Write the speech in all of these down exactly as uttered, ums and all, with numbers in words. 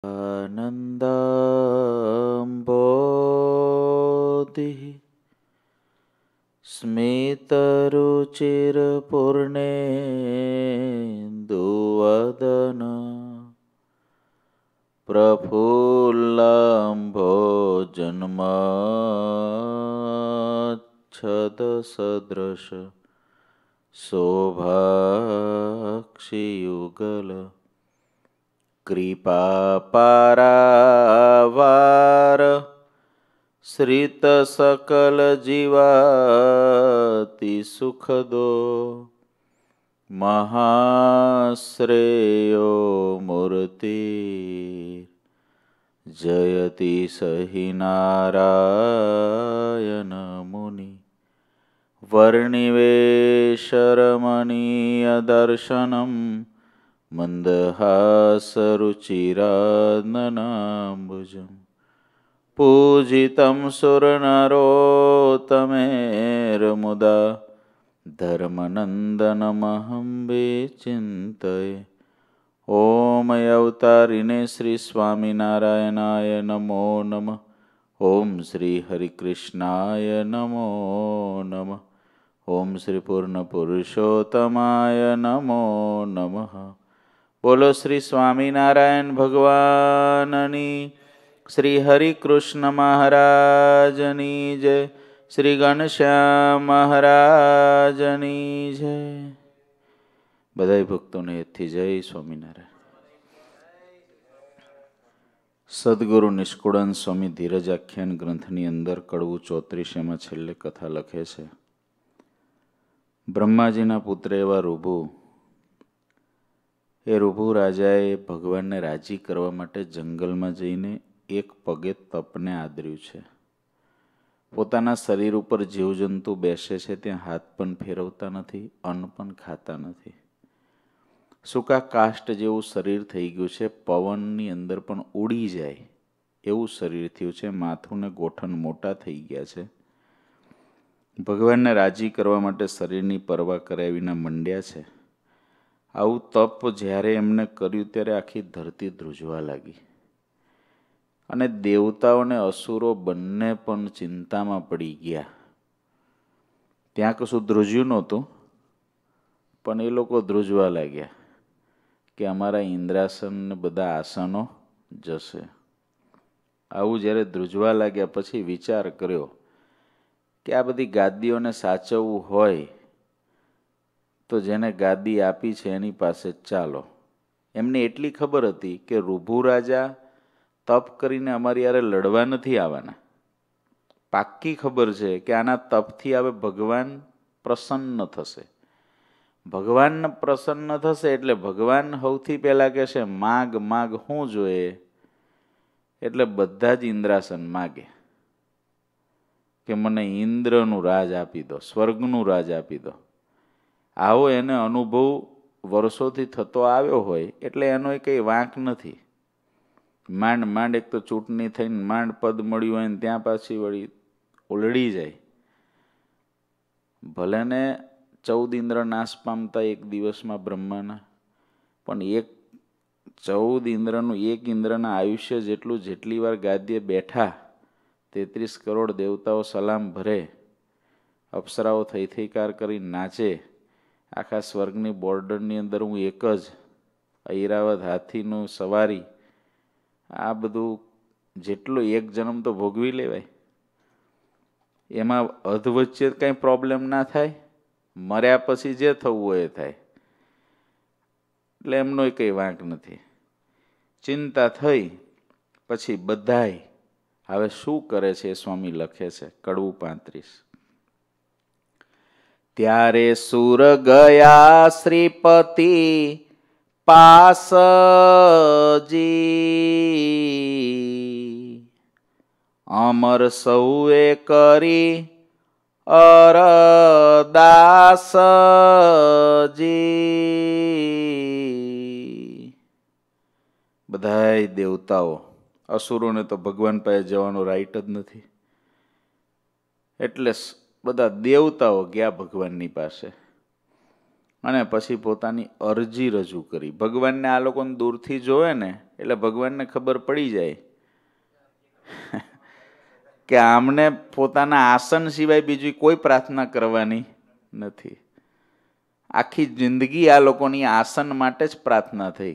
आनन्दाम्बोधिः स्मितरुचिरपूर्णेन्दुवदन प्रफुल्लम्भोजन्मच्छदसदृश शोभाक्षियुगल कृपापारावार श्रित सकल जीवाति सुखदो महाश्रेयो मूर्ति जयति सहि नारायण मुनि वर्णिवेशरमणीय दर्शनम मन्दहासरुचिराननाम्बुजम् पूजितं सुरनरोत्तमेर्मुदा धर्मनन्दनमहं विचिन्तये। ओम अवतारिणे श्री स्वामिनारायणाय नमो नमः। ओम श्री हरिकृष्णाय नमो नमः। ओम श्री पूर्ण पुरुषोत्तमाय नमो नमः। बोलो श्री स्वामिनारायण भगवाननी, श्री हरिकृष्ण महाराजनी जय, श्री घनश्याम महाराजनी जय। बधाई भक्तों ने एथी जय स्वामिनारायण। सद्गुरु निष्कुळानंद स्वामी धीरजाख्यान ग्रंथनी अंदर कड़वू चौत्रीस में छेल्ले कथा लखे छे। ब्रह्माजीना पुत्र एवा रुभु ए रुभु राजाए भगवान ने राजी करवा माटे जंगल में जईने एक पगे तपने आदर्यु छे। पोताना शरीर पर जीवजंतु बेसे छे त्यां हाथ पण फेरवता नथी, अन्न पण खाता नथी। सूका काष्ट जेवुं शरीर थई गयुं छे, पवननी अंदर पण उड़ी जाय एवुं शरीर थयुं छे। माथुं ने गोठन मोटा थई गया छे। भगवान ने राजी करवा माटे शरीरनी परवा कर्या विना मंड्या छे। आवुं तप ज्यारे एमणे कर्युं त्यारे आखी धरती ध्रुजवा लागी अने देवताओं ने असुरो बंने पण चिंतामां पड़ी गया। त्यां कशुं ध्रुज्युं नहोतुं, पण ए लोको ध्रुजवा लाग्या कि अमारा इंद्रासन ने बधा आसनो जशे। आवुं ज्यारे ध्रुजवा लाग्या पछी विचार कर्यो कि आ बधी गादीओने साचवવું होय तो जेने गादी आपी छे एनी पासे चालो। एमने एटली खबर हती कि रुभु राजा तप करीने अमारी हारे लड़वा नथी आववाना। पाक्की खबर छे कि आना तपथी हवे भगवान प्रसन्न थशे। भगवान प्रसन्न थशे एटले भगवान सौथी पहेला कहेशे माग माग शुं जोईए, एटले बधा ज इंद्रासन मागे कि मने इंद्रनुं राज आपी दो, स्वर्गनुं राज आपी दो। आवो एने अनुभव वर्षोथी थतो आव्यो होय एटले एनो कई वांक नथी। मांड मांड एक तो चूंटणी थईने मांड पद मळ्युं होय ने त्यां पाછી वળી उलड़ी जाय। भले ने चौद इंद्र नाश पामता एक दिवसमां ब्रह्माना, पण एक चौद इंद्रनुं एक इंद्રના आयुष्य जेटલું જેટલી વાર ગાદીએ બેઠા तेत्रीस करोड़ देवताओं सलाम भरे, अप्सराओ थई थईकार करी नाचे। आखा स्वर्गनी बोर्डरनी अंदर हूँ एक ज ऐरावत हाथीनुं सवारी। आ बधुं जेटलो एक जन्म तो भोगवी लेवाय, एमां अध वच्चे कांई प्रॉब्लेम ना थाय। मर्या पछी जे थवुं होय ए थाय એટલે એમનો કંઈ વાંક નથી। चिंता थई पछी बधाय हवे शुं करे छे स्वामी लखे छे कड़वू पैंतीस। त्यारे सुर गया श्रीपति पास जी, अमर सौए करी अरदास जी। बधाय देवताओं, असुरों ने तो भगवान पासे जवानो राइट ज नथी, एटले બધા દેવતાઓ ગયા ભગવાનની પાસે। અને પછી પોતાની અરજી રજૂ કરી. ભગવાનને આ લોકોને દૂરથી જોવે ને એટલે ભગવાનને ખબર પડી જાય કે આમને પોતાના આસન સિવાય બીજી કોઈ પ્રાર્થના કરવાની નથી. આખી જિંદગી આ લોકોની આસન માટે જ પ્રાર્થના થઈ.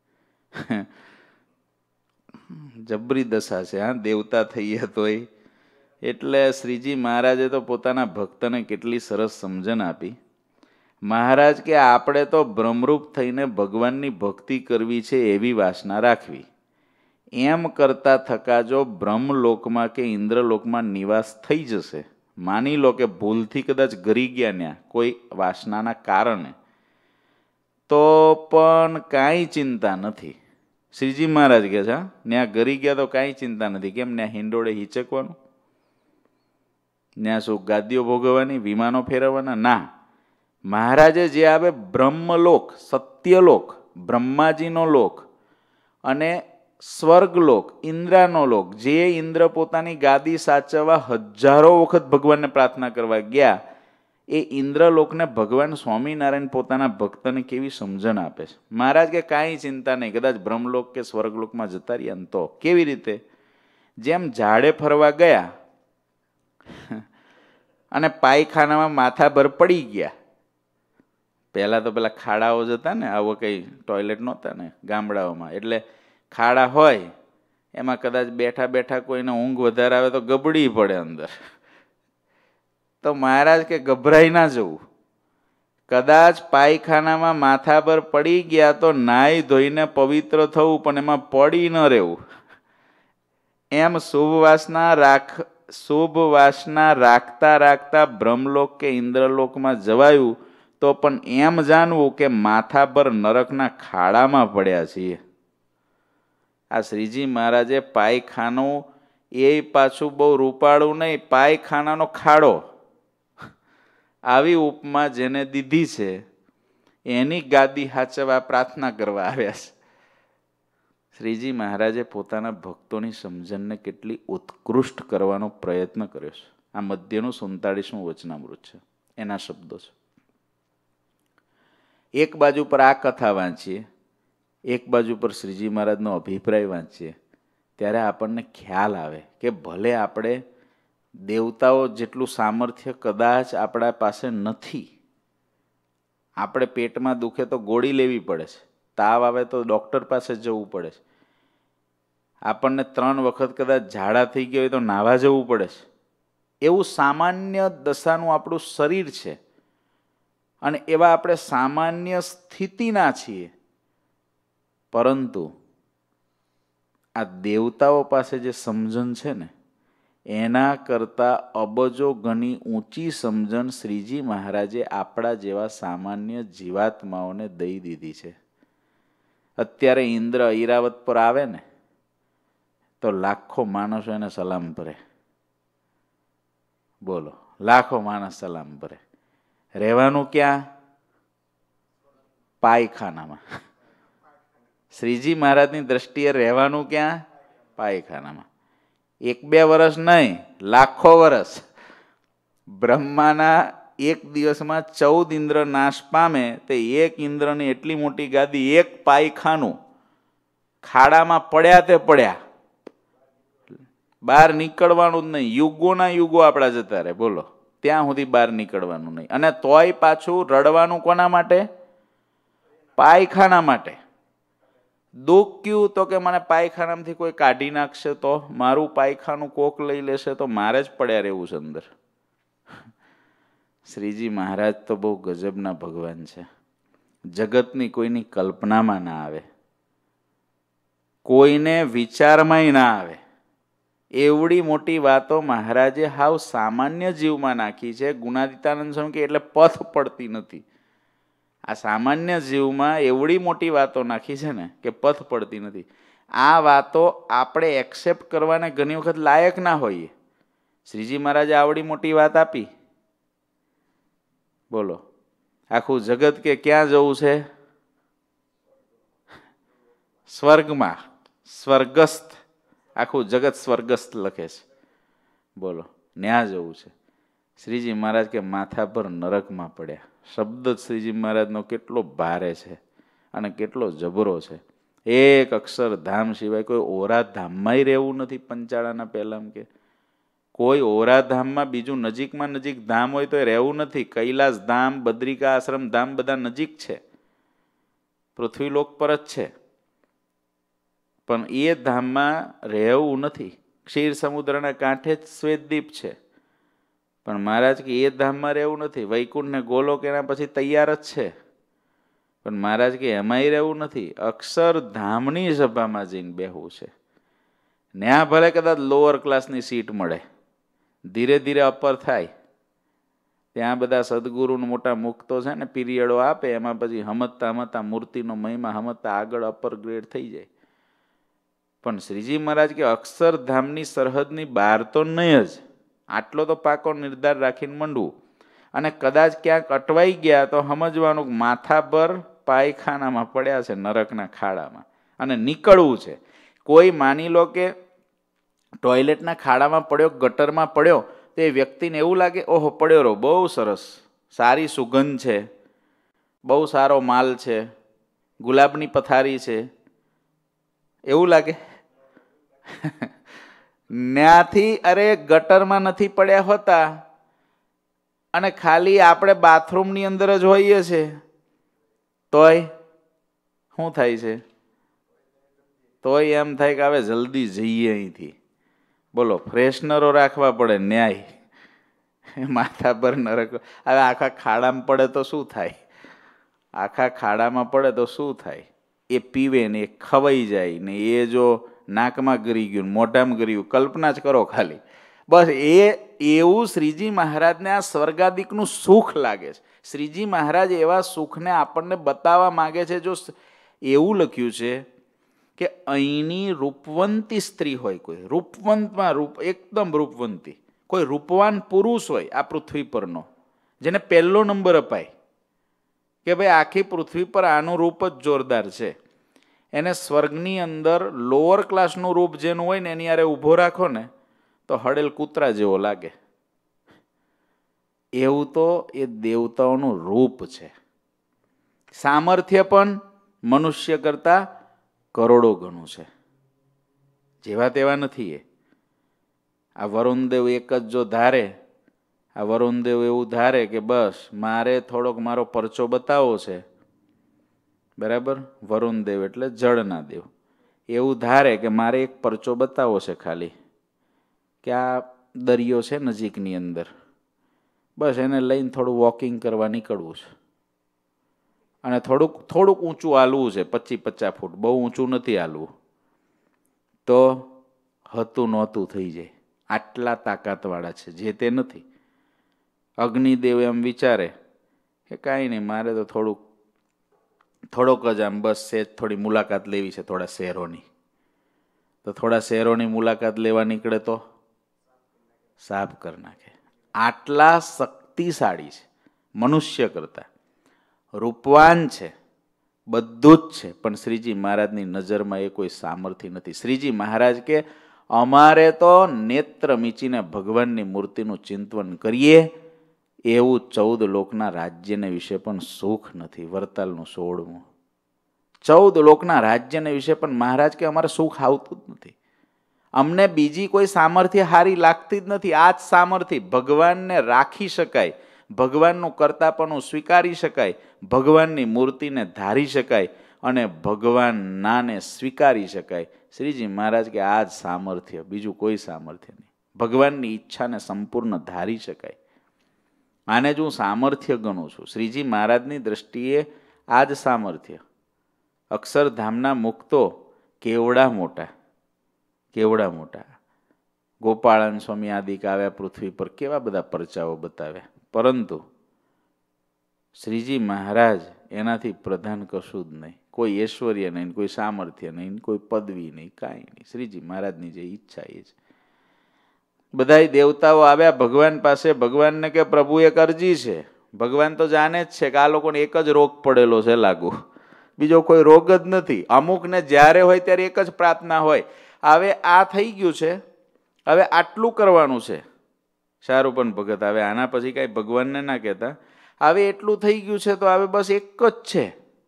જબરી દશા છે હા, દેવતા થઈએ તોય. એટલે શ્રીજી મહારાજે તો પોતાના ભક્તને કેટલી સરસ સમજણ આપી. મહારાજ કે આપણે તો બ્રહ્મરૂપ થઈને ભગવાનની ભક્તિ કરવી છે એવી વાસના રાખવી. એમ કરતા થકા જો બ્રહ્મલોકમાં કે ઇન્દ્રલોકમાં નિવાસ થઈ જશે, માની લો કે ભૂલથી કદાચ ગરી ગયા ત્યાં કોઈ વાસનાના કારણે, તો પણ કાંઈ ચિંતા નથી. શ્રીજી મહારાજ કહે છે હા, ત્યાં ગરી ગયા તો કાંઈ ચિંતા નથી. કેમ? ત્યાં હિંડોળે હિચકવાનું, ત્યાં શું ગાદીઓ ભોગવવાની, વિમાનો ફેરવવાના? ના. મહારાજે જે આવે બ્રહ્મલોક, સત્યલોક, બ્રહ્માજીનો લોક અને સ્વર્ગલોક, ઇન્દ્રાનો લોક, જે ઇન્દ્ર પોતાની ગાદી સાચવવા હજારો વખત ભગવાનને પ્રાર્થના કરવા ગયા, એ ઇન્દ્રલોકને ભગવાન સ્વામિનારાયણ પોતાના ભક્તને કેવી સમજણ આપે છે. મહારાજ કે કાંઈ ચિંતા નહીં, કદાચ બ્રહ્મલોક કે સ્વર્ગલોકમાં જતા રહ્યા ને તો. કેવી રીતે? જેમ ઝાડે ફરવા ગયા અને પાયખાનામાં માથાભર પડી ગયા. પહેલાં તો પેલા ખાડાઓ જતા ને, આવો કંઈ ટોયલેટ નહોતા ને ગામડાઓમાં, એટલે ખાડા હોય એમાં કદાચ બેઠા બેઠા કોઈને ઊંઘ વધારે આવે તો ગબડી પડે અંદર. તો મહારાજ કે ગભરાઈ ના જવું. કદાચ પાયખાનામાં માથા પર પડી ગયા તો નાહી ધોઈને પવિત્ર થવું, પણ એમાં પડી ન રહેવું. એમ શુભ વાસના રાખ શુભ વાસના રાખતા રાખતા બ્રહ્મલોક કે ઇન્દ્રલોકમાં જવાયું, તો પણ એમ જાણવું કે માથા પર નરકના ખાડામાં પડ્યા છીએ. આ શ્રીજી મહારાજે પાયખાનું એ પાછું બહુ રૂપાળું નહીં, પાયખાનાનો ખાડો, આવી ઉપમા જેને દીધી છે એની ગાદી હાચવા પ્રાર્થના કરવા આવ્યા છે. શ્રીજી મહારાજે પોતાના ભક્તોની સમજણને કેટલી ઉત્કૃષ્ટ કરવાનો પ્રયત્ન કર્યો છે. આ મધ્યનું સુડતાળીસમું વચનામૃત છે, એના શબ્દો છે. એક બાજુ પર આ કથા વાંચીએ, એક બાજુ પર શ્રીજી મહારાજનો અભિપ્રાય વાંચીએ, ત્યારે આપણને ખ્યાલ આવે કે ભલે આપણે દેવતાઓ જેટલું સામર્થ્ય કદાચ આપણા પાસે નથી. આપણે પેટમાં દુખે તો ગોળી લેવી પડે છે, તાવ આવે તો ડૉક્ટર પાસે જવું પડે છે, આપણને ત્રણ વખત કદાચ ઝાડા થઈ ગયા હોય તો નાહવા જવું પડે છે. એવું સામાન્ય દશાનું આપણું શરીર છે, અને એવા આપણે સામાન્ય સ્થિતિના છીએ. પરંતુ આ દેવતાઓ પાસે જે સમજણ છે ને, એના કરતાં અબજો ગણી ઊંચી સમજણ શ્રીજી મહારાજે આપણા જેવા સામાન્ય જીવાત્માઓને દઈ દીધી છે. અત્યારે ઇન્દ્ર ઐરાવત પર આવે ને તો લાખો માણસો એને સલામ ભરે. બોલો, લાખો માણસ સલામ ભરે. રહેવાનું ક્યાં? પાયખાનામાં. શ્રીજી મહારાજની દ્રષ્ટિએ રહેવાનું ક્યાં? પાયખાનામાં. એક બે વર્ષ નહીં, લાખો વર્ષ. બ્રહ્માના એક દિવસમાં ચૌદ ઇન્દ્ર નાશ પામે, તે એક ઇન્દ્રની એટલી મોટી ગાદી, એક પાયખાનું, ખાડામાં પડ્યા તે પડ્યા, બહાર નીકળવાનું જ નહીં. યુગોના યુગો આપણા જતા રહે, બોલો, ત્યાં સુધી બહાર નીકળવાનું નહીં. અને તોય પાછું રડવાનું કોના માટે? પાયખાના માટે. દુઃખ ક્યું? તો કે મને પાયખાનામાંથી કોઈ કાઢી નાખશે તો, મારું પાયખાનું કોક લઈ લેશે તો મારે જ પડ્યા રહેવું છે અંદર. શ્રીજી મહારાજ તો બહુ ગજબના ભગવાન છે. જગતની કોઈની કલ્પનામાં ના આવે, કોઈને વિચારમાંય ના આવે. એવડી મોટી વાતો મહારાજે હાવ સામાન્ય જીવમાં નાખી છે. ગુણાતીતાનંદ સ્વામી કે એટલે પથ પડતી નથી. આ સામાન્ય જીવમાં એવડી મોટી વાતો નાખી છે ને કે પથ પડતી નથી. આ વાતો આપણે એક્સેપ્ટ કરવાને ઘણી વખત લાયક ના હોઈએ. શ્રીજી મહારાજે આવડી મોટી વાત આપી, બોલો, આખું જગત કે ક્યાં જવું છે? સ્વર્ગમાં. સ્વર્ગસ્થ, આખું જગત સ્વર્ગસ્થ લખે છે, બોલો, ન્યા જવું છે. શ્રીજી મહારાજ કે માથા પર નરકમાં પડ્યા. શબ્દ જ શ્રીજી મહારાજનો કેટલો ભારે છે અને કેટલો જબરો છે. એક અક્ષરધામ સિવાય કોઈ ઓરા ધામમાંય રહેવું નથી. પંચાળાના પહેલાં કે કોઈ ઓરા ધામમાં બીજું નજીકમાં નજીક ધામ હોય તો રહેવું નથી. કૈલાસ ધામ, બદ્રિકા આશ્રમ ધામ બધા નજીક છે, પૃથ્વીલોક પર જ છે, પણ એ ધામમાં રહેવું નથી. ક્ષીર સમુદ્રના કાંઠે જ શ્વેતદીપ છે, પણ મહારાજ કે એ ધામમાં રહેવું નથી. વૈકુંઠ ને ગોલોક એના પછી તૈયાર જ છે, પણ મહારાજ કે એમાંય રહેવું નથી. અક્ષરધામની સભામાં જઈને બેહવું છે. ત્યાં ભલે કદાચ લોઅર ક્લાસની સીટ મળે, ધીરે ધીરે અપર થાય. ત્યાં બધા સદગુરુ મોટા મુક્તો છે ને, પીરિયડો આપે, એમાં પછી હમતતા હમતતા મૂર્તિનો મહિમા હમતતા આગળ અપર ગ્રેડ થઈ જાય. પણ શ્રીજી મહારાજ કે અક્ષરધામની સરહદની બહાર તો નહીં જ. આટલો તો પાકો નિર્ધાર રાખીને મંડવું. અને કદાચ ક્યાંક અટવાઈ ગયા તો સમજવાનું માથા પર પાયખાનામાં પડ્યા છે, નરકના ખાડામાં, અને નીકળવું છે. કોઈ માની લો કે ટોયલેટના ખાડામાં પડ્યો, ગટરમાં પડ્યો, તો એ વ્યક્તિને એવું લાગે ઓહો પડ્યો રહો, બહુ સરસ, સારી સુગંધ છે, બહુ સારો માલ છે, ગુલાબની પથારી છે, એવું લાગે. ન્યાથી અરે ગટરમાં નથી પડ્યા હોતા અને ખાલી આપણે બાથરૂમની અંદર જ હોઈએ છે, તોય શું થાય છે? તોય એમ થાય કે હવે જલ્દી જઈએ અહીંથી. બોલો, ફ્રેશનરો રાખવા પડે. ન્યાય માથા પર નરક. હવે આખા ખાડામાં પડે તો શું થાય? આખા ખાડામાં પડે તો શું થાય? એ પીવે ને એ ખવાઈ જાય ને, એ જો નાકમાં ગરી ગયું, મોઢામાં ગરી ગયું, કલ્પના જ કરો ખાલી. બસ એ એવું શ્રીજી મહારાજને આ સ્વર્ગાદિકનું સુખ લાગે છે. શ્રીજી મહારાજ એવા સુખને આપણને બતાવવા માગે છે. જો એવું લખ્યું છે કે અહીંની રૂપવંતી સ્ત્રી હોય, કોઈ રૂપવંતમાં રૂપ એકદમ રૂપવંતી, કોઈ રૂપવાન પુરુષ હોય આ પૃથ્વી પરનો, જેને પહેલો નંબર અપાય કે ભાઈ આખી પૃથ્વી પર આનું રૂપ જ જોરદાર છે, એને સ્વર્ગની અંદર લોઅર ક્લાસનું રૂપ જેનું હોય ને એની હારે ઊભો રાખો ને તો હડેલ કૂતરા જેવો લાગે. એવું તો એ દેવતાઓનું રૂપ છે. સામર્થ્ય પણ મનુષ્ય કરતા કરોડો ગણું છે. જેવા તેવા નથી. એ આ વરુણદેવ એક જ જો ધારે, આ વરુણદેવ એવું ધારે કે બસ મારે થોડોક મારો પરચો બતાવવો છે, બરાબર, વરુણદેવ એટલે જળના દેવ, એવું ધારે કે મારે એક પરચો બતાવવો છે ખાલી, કે આ દરિયો છે નજીકની અંદર, બસ એને લઈને થોડું વોકિંગ કરવા નીકળવું છે, અને થોડુંક થોડુંક ઊંચું હાલવું છે, પચીસ પચાસ ફૂટ, બહુ ઊંચું નથી હાલવું, તો હતું નહોતું થઈ જાય. આટલા તાકાતવાળા છે, જે તે નથી. અગ્નિદેવ એમ વિચારે કે કાંઈ નહીં, મારે તો થોડુંક થોડોક જ આમ બસ સેજ થોડી મુલાકાત લેવી છે થોડા શહેરોની, તો થોડા શહેરોની મુલાકાત લેવા નીકળે તો સાફ કરી નાખે. આટલા શક્તિશાળી છે, મનુષ્ય કરતા રૂપવાન છે, બધું જ છે, પણ શ્રીજી મહારાજની નજરમાં એ કોઈ સામર્થ્ય નથી. શ્રીજી મહારાજ કે અમારે તો નેત્ર મીચીને ભગવાનની મૂર્તિનું ચિંતન કરીએ એવું ચૌદ લોકના રાજ્યને વિશે પણ સુખ નથી. વરતાલનું સોળમું. ચૌદ લોકના રાજ્યને વિશે પણ મહારાજ કે અમારે સુખ આવતું જ નથી. અમને બીજી કોઈ સામર્થ્ય હારી લાગતી જ નથી. આ જ સામર્થ્ય ભગવાનને રાખી શકાય, ભગવાનનું કરતાપણું સ્વીકારી શકાય, ભગવાનની મૂર્તિને ધારી શકાય અને ભગવાન નાને સ્વીકારી શકાય. શ્રીજી મહારાજ કે આ જ સામર્થ્ય, બીજું કોઈ સામર્થ્ય નહીં. ભગવાનની ઈચ્છાને સંપૂર્ણ ધારી શકાય. આને જ હું સામર્થ્ય ગણું છું. શ્રીજી મહારાજની દ્રષ્ટિએ આ જ સામર્થ્ય. અક્ષરધામના મુક્તો કેવડા મોટા, કેવડા મોટા. ગોપાળન સ્વામી આદિક આવ્યા પૃથ્વી પર, કેવા બધા પરચાઓ બતાવ્યા, પરંતુ શ્રીજી મહારાજ એનાથી પ્રધાન કશું જ નહીં. કોઈ ઐશ્વર્ય નહીં, કોઈ સામર્થ્ય નહીં, કોઈ પદવી નહીં, કાંઈ નહીં. શ્રીજી મહારાજની જે ઈચ્છા એ છે. બધાય દેવતાઓ આવ્યા ભગવાન પાસે. ભગવાનને કે પ્રભુ એક અરજી છે. ભગવાન તો જાણે જ છે કે આ લોકોને એક જ રોગ પડેલો છે લાગુ, બીજો કોઈ રોગ જ નથી. અમુકને જ્યારે હોય ત્યારે એક જ પ્રાર્થના હોય, હવે આ થઈ ગયું છે, હવે આટલું કરવાનું છે. સારું પણ ભગત હવે આના પછી કાંઈ ભગવાનને ના કહેતા, હવે એટલું થઈ ગયું છે તો હવે બસ એક જ છે,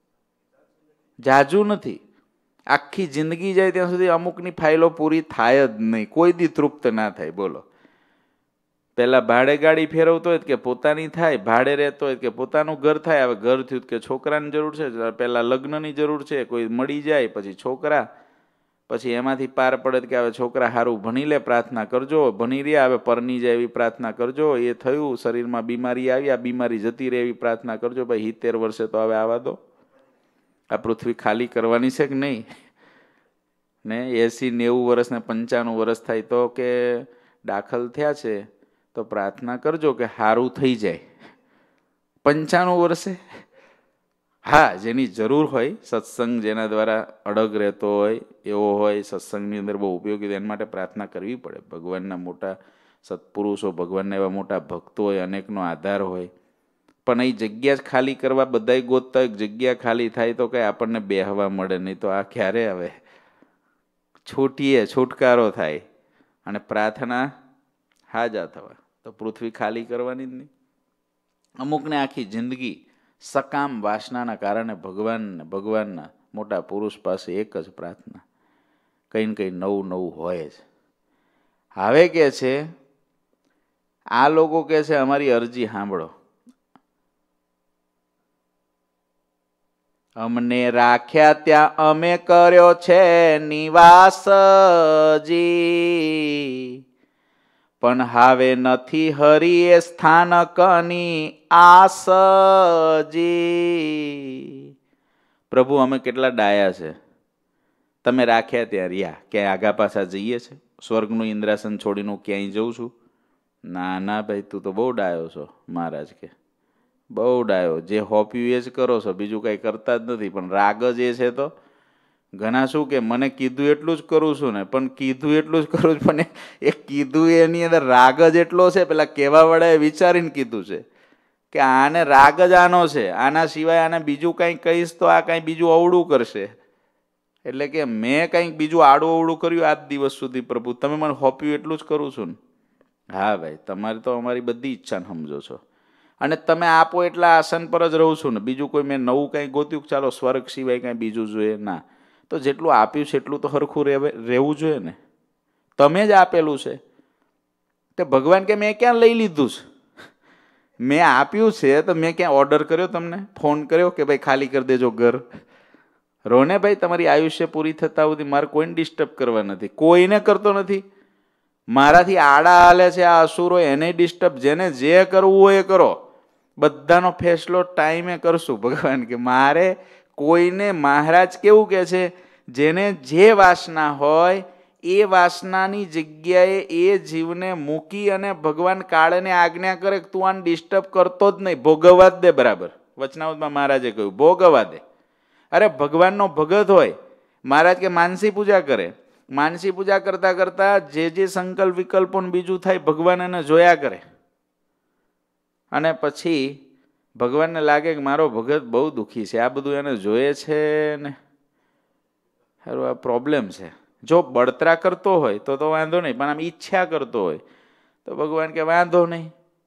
જાજુ નથી. આખી જિંદગી જાય ત્યાં સુધી અમુકની ફાઇલો પૂરી થાય જ નહીં, કોઈ દી તૃપ્ત ના થાય. બોલો, પેલા ભાડે ગાડી ફેરવતો હોય કે પોતાની થાય, ભાડે રહેતો હોય કે પોતાનું ઘર થાય. હવે ઘર થયું કે છોકરાની જરૂર છે, પેલા લગ્નની જરૂર છે, કોઈ મળી જાય પછી છોકરા, પછી એમાંથી પાર પડે કે હવે છોકરા સારું ભણી લે, પ્રાર્થના કરજો, ભણી રહ્યા હવે પરણી જાય એવી પ્રાર્થના કરજો, એ થયું શરીરમાં બીમારી આવી, આ બીમારી જતી રહે એવી પ્રાર્થના કરજો. ભાઈ સિત્તેર વર્ષે તો હવે આવા દો, આ પૃથ્વી ખાલી કરવાની છે કે નહીં ને. એસી નેવું વર્ષ ને પંચાણું વર્ષ થાય તો કે દાખલ થયા છે તો પ્રાર્થના કરજો કે સારું થઈ જાય. પંચાણું વર્ષે હા, જેની જરૂર હોય, સત્સંગ જેના દ્વારા અડગ રહેતો હોય એવો હોય, સત્સંગની અંદર બહુ ઉપયોગી, એના માટે પ્રાર્થના કરવી પડે. ભગવાનના મોટા સત્પુરુષો, ભગવાનના એવા મોટા ભક્તો હોય, અનેકનો આધાર હોય. પણ એ જગ્યા જ ખાલી કરવા બધાય ગોતતા હોય, જગ્યા ખાલી થાય તો કઈ આપણને બેહવા મળે નહીં. તો આ ક્યારે હવે છૂટીએ, છુટકારો થાય અને પ્રાર્થના હાજા થવા, તો પૃથ્વી ખાલી કરવાની જ નહીં. અમુકને આખી જિંદગી સકામ વાસનાના કારણે ભગવાનને, ભગવાનના મોટા પુરુષ પાસે એક જ પ્રાર્થના, કંઈ ને કંઈ નવું નવું હોય જ. હવે કે છે આ લોકો કે છે અમારી અરજી સાંભળો, અમને રાખ્યા ત્યાં અમે કર્યો છે નિવાસજી, પણ હવે નથી હરિએ સ્થાનકની આસજી. પ્રભુ અમે કેટલા ડાયા છે, તમે રાખ્યા ત્યાં રહ્યા, ક્યાંય આગા પાછા જઈએ છે? સ્વર્ગનું ઇન્દ્રાસન છોડીને હું ક્યાંય જઉં છું? ના ના ભાઈ, તું તો બહુ ડાયો છો. મહારાજ કે બહુ ડાયો, જે હોપ્યું એ જ કરો છો, બીજું કાંઈ કરતા જ નથી. પણ રાગ જ એ છે તો ઘણા શું કે મને કીધું એટલું જ કરું છું ને, પણ કીધું એટલું જ કરું છું, પણ એ કીધું એની અંદર રાગ જ એટલો છે. પેલા કહેવા વાળાએ વિચારીને કીધું છે કે આને રાગ જ આનો છે, આના સિવાય આને બીજું કાંઈ કહીશ તો આ કાંઈ બીજું અવળું કરશે. એટલે કે મેં કંઈક બીજું આડું અવળું કર્યું આજ દિવસ સુધી પ્રભુ, તમે મને હોપ્યું એટલું જ કરું છું ને. હા ભાઈ, તમારે તો અમારી બધી ઈચ્છાને સમજો છો, અને તમે આપો એટલા આસન પર જ રહું છું ને. બીજું કોઈ મેં નવું કંઈ ગોત્યું ચાલો સ્વર્ગ સિવાય કાંઈ બીજું જોઈએ ના. તો જેટલું આપ્યું છે એટલું તો હરખું રહેવું જોઈએ ને. તમે જ આપેલું છે તે ભગવાન કે મેં ક્યાં લઈ લીધું છે? મેં આપ્યું છે તો મેં ક્યાં ઓર્ડર કર્યો, તમને ફોન કર્યો કે ભાઈ ખાલી કરી દેજો ઘર? રોને ભાઈ, તમારી આયુષ્ય પૂરી થતા સુધી મારે કોઈને ડિસ્ટર્બ કરવા નથી, કોઈને કરતો નથી. મારાથી આડા હાલે છે આ અસુરો, એને ડિસ્ટર્બ, જેને જે કરવું હોય એ કરો, બધાનો ફેસલો ટાઈમે કરશું. ભગવાન કે મારે કોઈને, મહારાજ કેવું કે છે, જેને જે વાસના હોય એ વાસનાની જગ્યાએ એ જીવને મૂકી અને ભગવાન કાળને આજ્ઞા કરે તું આને ડિસ્ટર્બ કરતો જ નહીં, ભોગવવા જ દે. બરાબર વચનાવતમાં મહારાજે કહ્યું ભોગવવા દે. અરે ભગવાનનો ભગત હોય, મહારાજ કે માનસી પૂજા કરે, માનસી પૂજા કરતા કરતા જે જે સંકલ્પ વિકલ્પો બીજું થાય ભગવાન એને જોયા કરે, અને પછી ભગવાનને લાગે કે મારો ભગત બહુ દુઃખી છે, આ બધું એને જોઈએ છે ને, સારું આ પ્રોબ્લેમ છે. જો બળતરા કરતો હોય તો તો વાંધો નહીં, પણ આમ ઈચ્છા કરતો હોય તો ભગવાન કે વાંધો નહીં,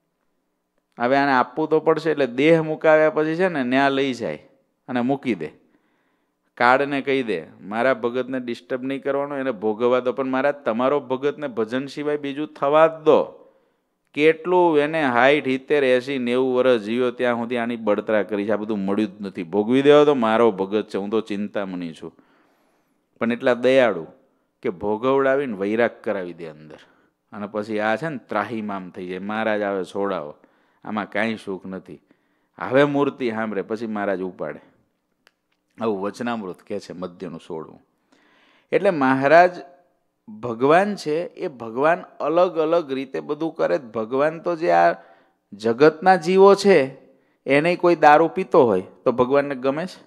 હવે આને આપવું તો પડશે. એટલે દેહ મુકાવ્યા પછી છે ને ન્યા લઈ જાય અને મૂકી દે. કાળને કહી દે મારા ભગતને ડિસ્ટર્બ નહીં કરવાનો, એને ભોગવવા દો, પણ મારા તમારો ભગતને ભજન સિવાય બીજું થવા જ દો. કેટલું એને હાઈટ સિત્તેર એસી નેવું વર્ષ જીવ્યો ત્યાં સુધી આની બળતરા કરી છે, આ બધું મળ્યું જ નથી. ભોગવી દેવા તો મારો ભગત છે, હું તો ચિંતામણી છું. પણ એટલા દયાળુ કે ભોગવડાવીને વૈરાગ કરાવી દે અંદર, અને પછી આ છે ને ત્રાહીમામ થઈ જાય. મહારાજ આવે છોડાવો, આમાં કાંઈ સુખ નથી. હવે મૂર્તિ સાંભળે પછી મહારાજ ઉપાડે. આવું વચનામૃત કહે છે મધ્યનું સોળવું. એટલે મહારાજ ભગવાન છે એ ભગવાન અલગ અલગ રીતે બધું કરે. ભગવાન તો જે આ જગતના જીવો છે એને કોઈ દારૂ પીતો હોય તો ભગવાનને ગમે છે?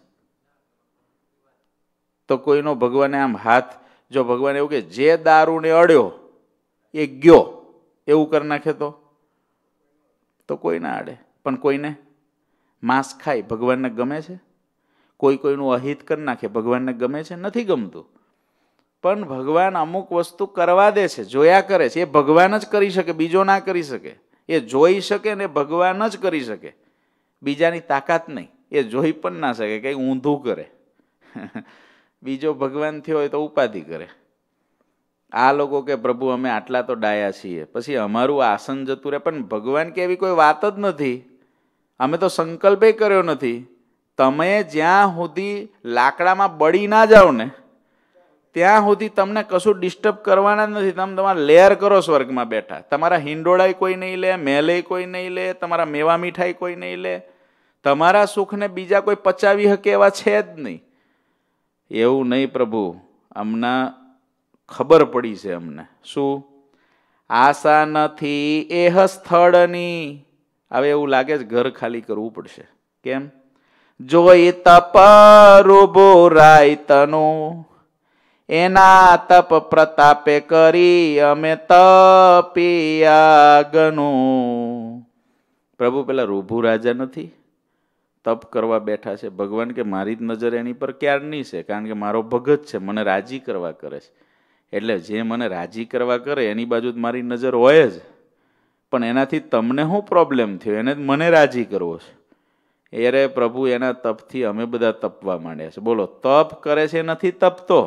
તો કોઈનો ભગવાને આમ હાથ, જો ભગવાન એવું કે જે દારૂને અડ્યો એ ગયો એવું કરી નાખે તો તો કોઈ ના અડે. પણ કોઈને માંસ ખાય ભગવાનને ગમે છે? કોઈ કોઈનું અહિત કરી નાખે ભગવાનને ગમે છે? નથી ગમતું. પણ ભગવાન અમુક વસ્તુ કરવા દે છે, જોયા કરે છે. એ ભગવાન જ કરી શકે, બીજો ના કરી શકે. એ જોઈ શકે ને ભગવાન જ કરી શકે, બીજાની તાકાત નહીં. એ જોઈ પણ ના શકે, કંઈ ઊંધું કરે. બીજો ભગવાન થયો હોય તો ઉપાધિ કરે. આ લોકો કે પ્રભુ અમે આટલા તો ડાયા છીએ, પછી અમારું આસન જતું રહે. પણ ભગવાન કે એવી કોઈ વાત જ નથી, અમે તો સંકલ્પે કર્યો નથી. તમે જ્યાં સુધી લાકડામાં બળી ના જાઓ ને ત્યાં સુધી તમને કશું ડિસ્ટર્બ કરવાના જ નથી. તમે તમારા લેર કરો સ્વર્ગમાં બેઠા. તમારા હિંડોળાય કોઈ નહીં લે, મેલે કોઈ નહીં લે, તમારા મેવા મીઠાઈ કોઈ નહીં લે. તમારા સુખને બીજા કોઈ પચાવી શકે એવા છે જ નહીં. એવું નહીં પ્રભુ, અમને ખબર પડી છે. અમને શું આશા નથી એહ સ્થળની. હવે એવું લાગે છે ઘર ખાલી કરવું પડશે. કેમ? જોઈ તપ રૂબો રાય તનું, એના તપ પ્રતાપે કરી અમે તપિયા ગનું. પ્રભુ પેલા રૂભુ રાજા નથી, તપ કરવા બેઠા છે. ભગવાન કે મારી જ નજર એની પર ક્યારની છે, કારણ કે મારો ભગત છે, મને રાજી કરવા કરે છે. એટલે જે મને રાજી કરવા કરે એની બાજુ જ મારી નજર હોય જ. પણ એનાથી તમને શું પ્રોબ્લેમ થયો? એને મને રાજી કરવો છે. અરે પ્રભુ એના તપથી અમે બધા તપવા માંડ્યા છે. બોલો, તપ કરે છે નથી તપતો?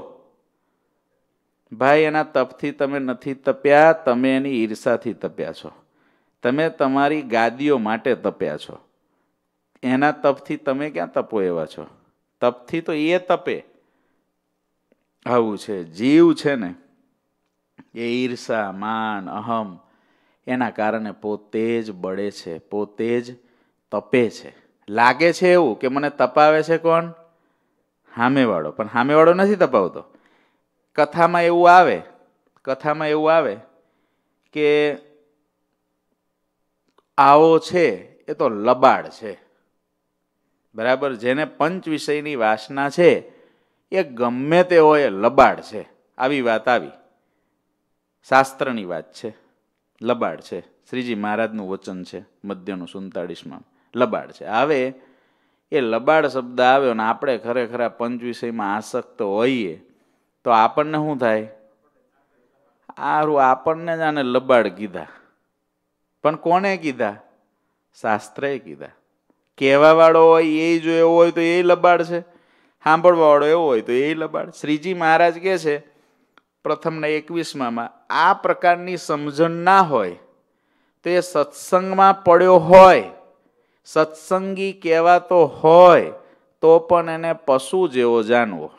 ભાઈ એના તપથી તમે નથી તપ્યા, તમે એની ઈર્ષાથી તપ્યા છો. તમે તમારી ગાદીઓ માટે તપ્યા છો. એના તપથી તમે ક્યાં તપો એવા છો? તપથી તો એ તપે. આવું છે. જીવ છે ને એ ઈર્ષા, માન, અહમ એના કારણે પોતે જ બળે છે, પોતે જ તપે છે. લાગે છે એવું કે મને તપાવે છે કોણ? સામેવાળો. પણ સામેવાળો નથી તપાવતો. કથામાં એવું આવે, કથામાં એવું આવે કે આવો છે એ તો લબાડ છે. બરાબર? જેને પંચ વિષયની વાસના છે એ ગમે તે હોય લબાડ છે. આવી વાત આવી, શાસ્ત્રની વાત છે. લબાડ છે. શ્રીજી મહારાજનું વચન છે મધ્યનું સુડતાળીસમાં. લબાડ છે. હવે એ લબાડ શબ્દ આવ્યો ને આપણે ખરેખર પંચ વિષયમાં આસક્ત હોઈએ તો આપણને શું થાય? આરું આપણને જ આને લબાડ કીધા. પણ કોને કીધા? શાસ્ત્રએ કીધા. કહેવા વાળો હોય એ જો એવો હોય તો એ લબાડ છે, સાંભળવા વાળો એવો હોય તો એ લબાડ. શ્રીજી મહારાજ કહે છે પ્રથમના એકવીસમાં, આ પ્રકારની સમજણ ના હોય તો એ સત્સંગમાં પડ્યો હોય, સત્સંગી કહેવાતો હોય તો પણ એને પશુ જેવો જાણવો.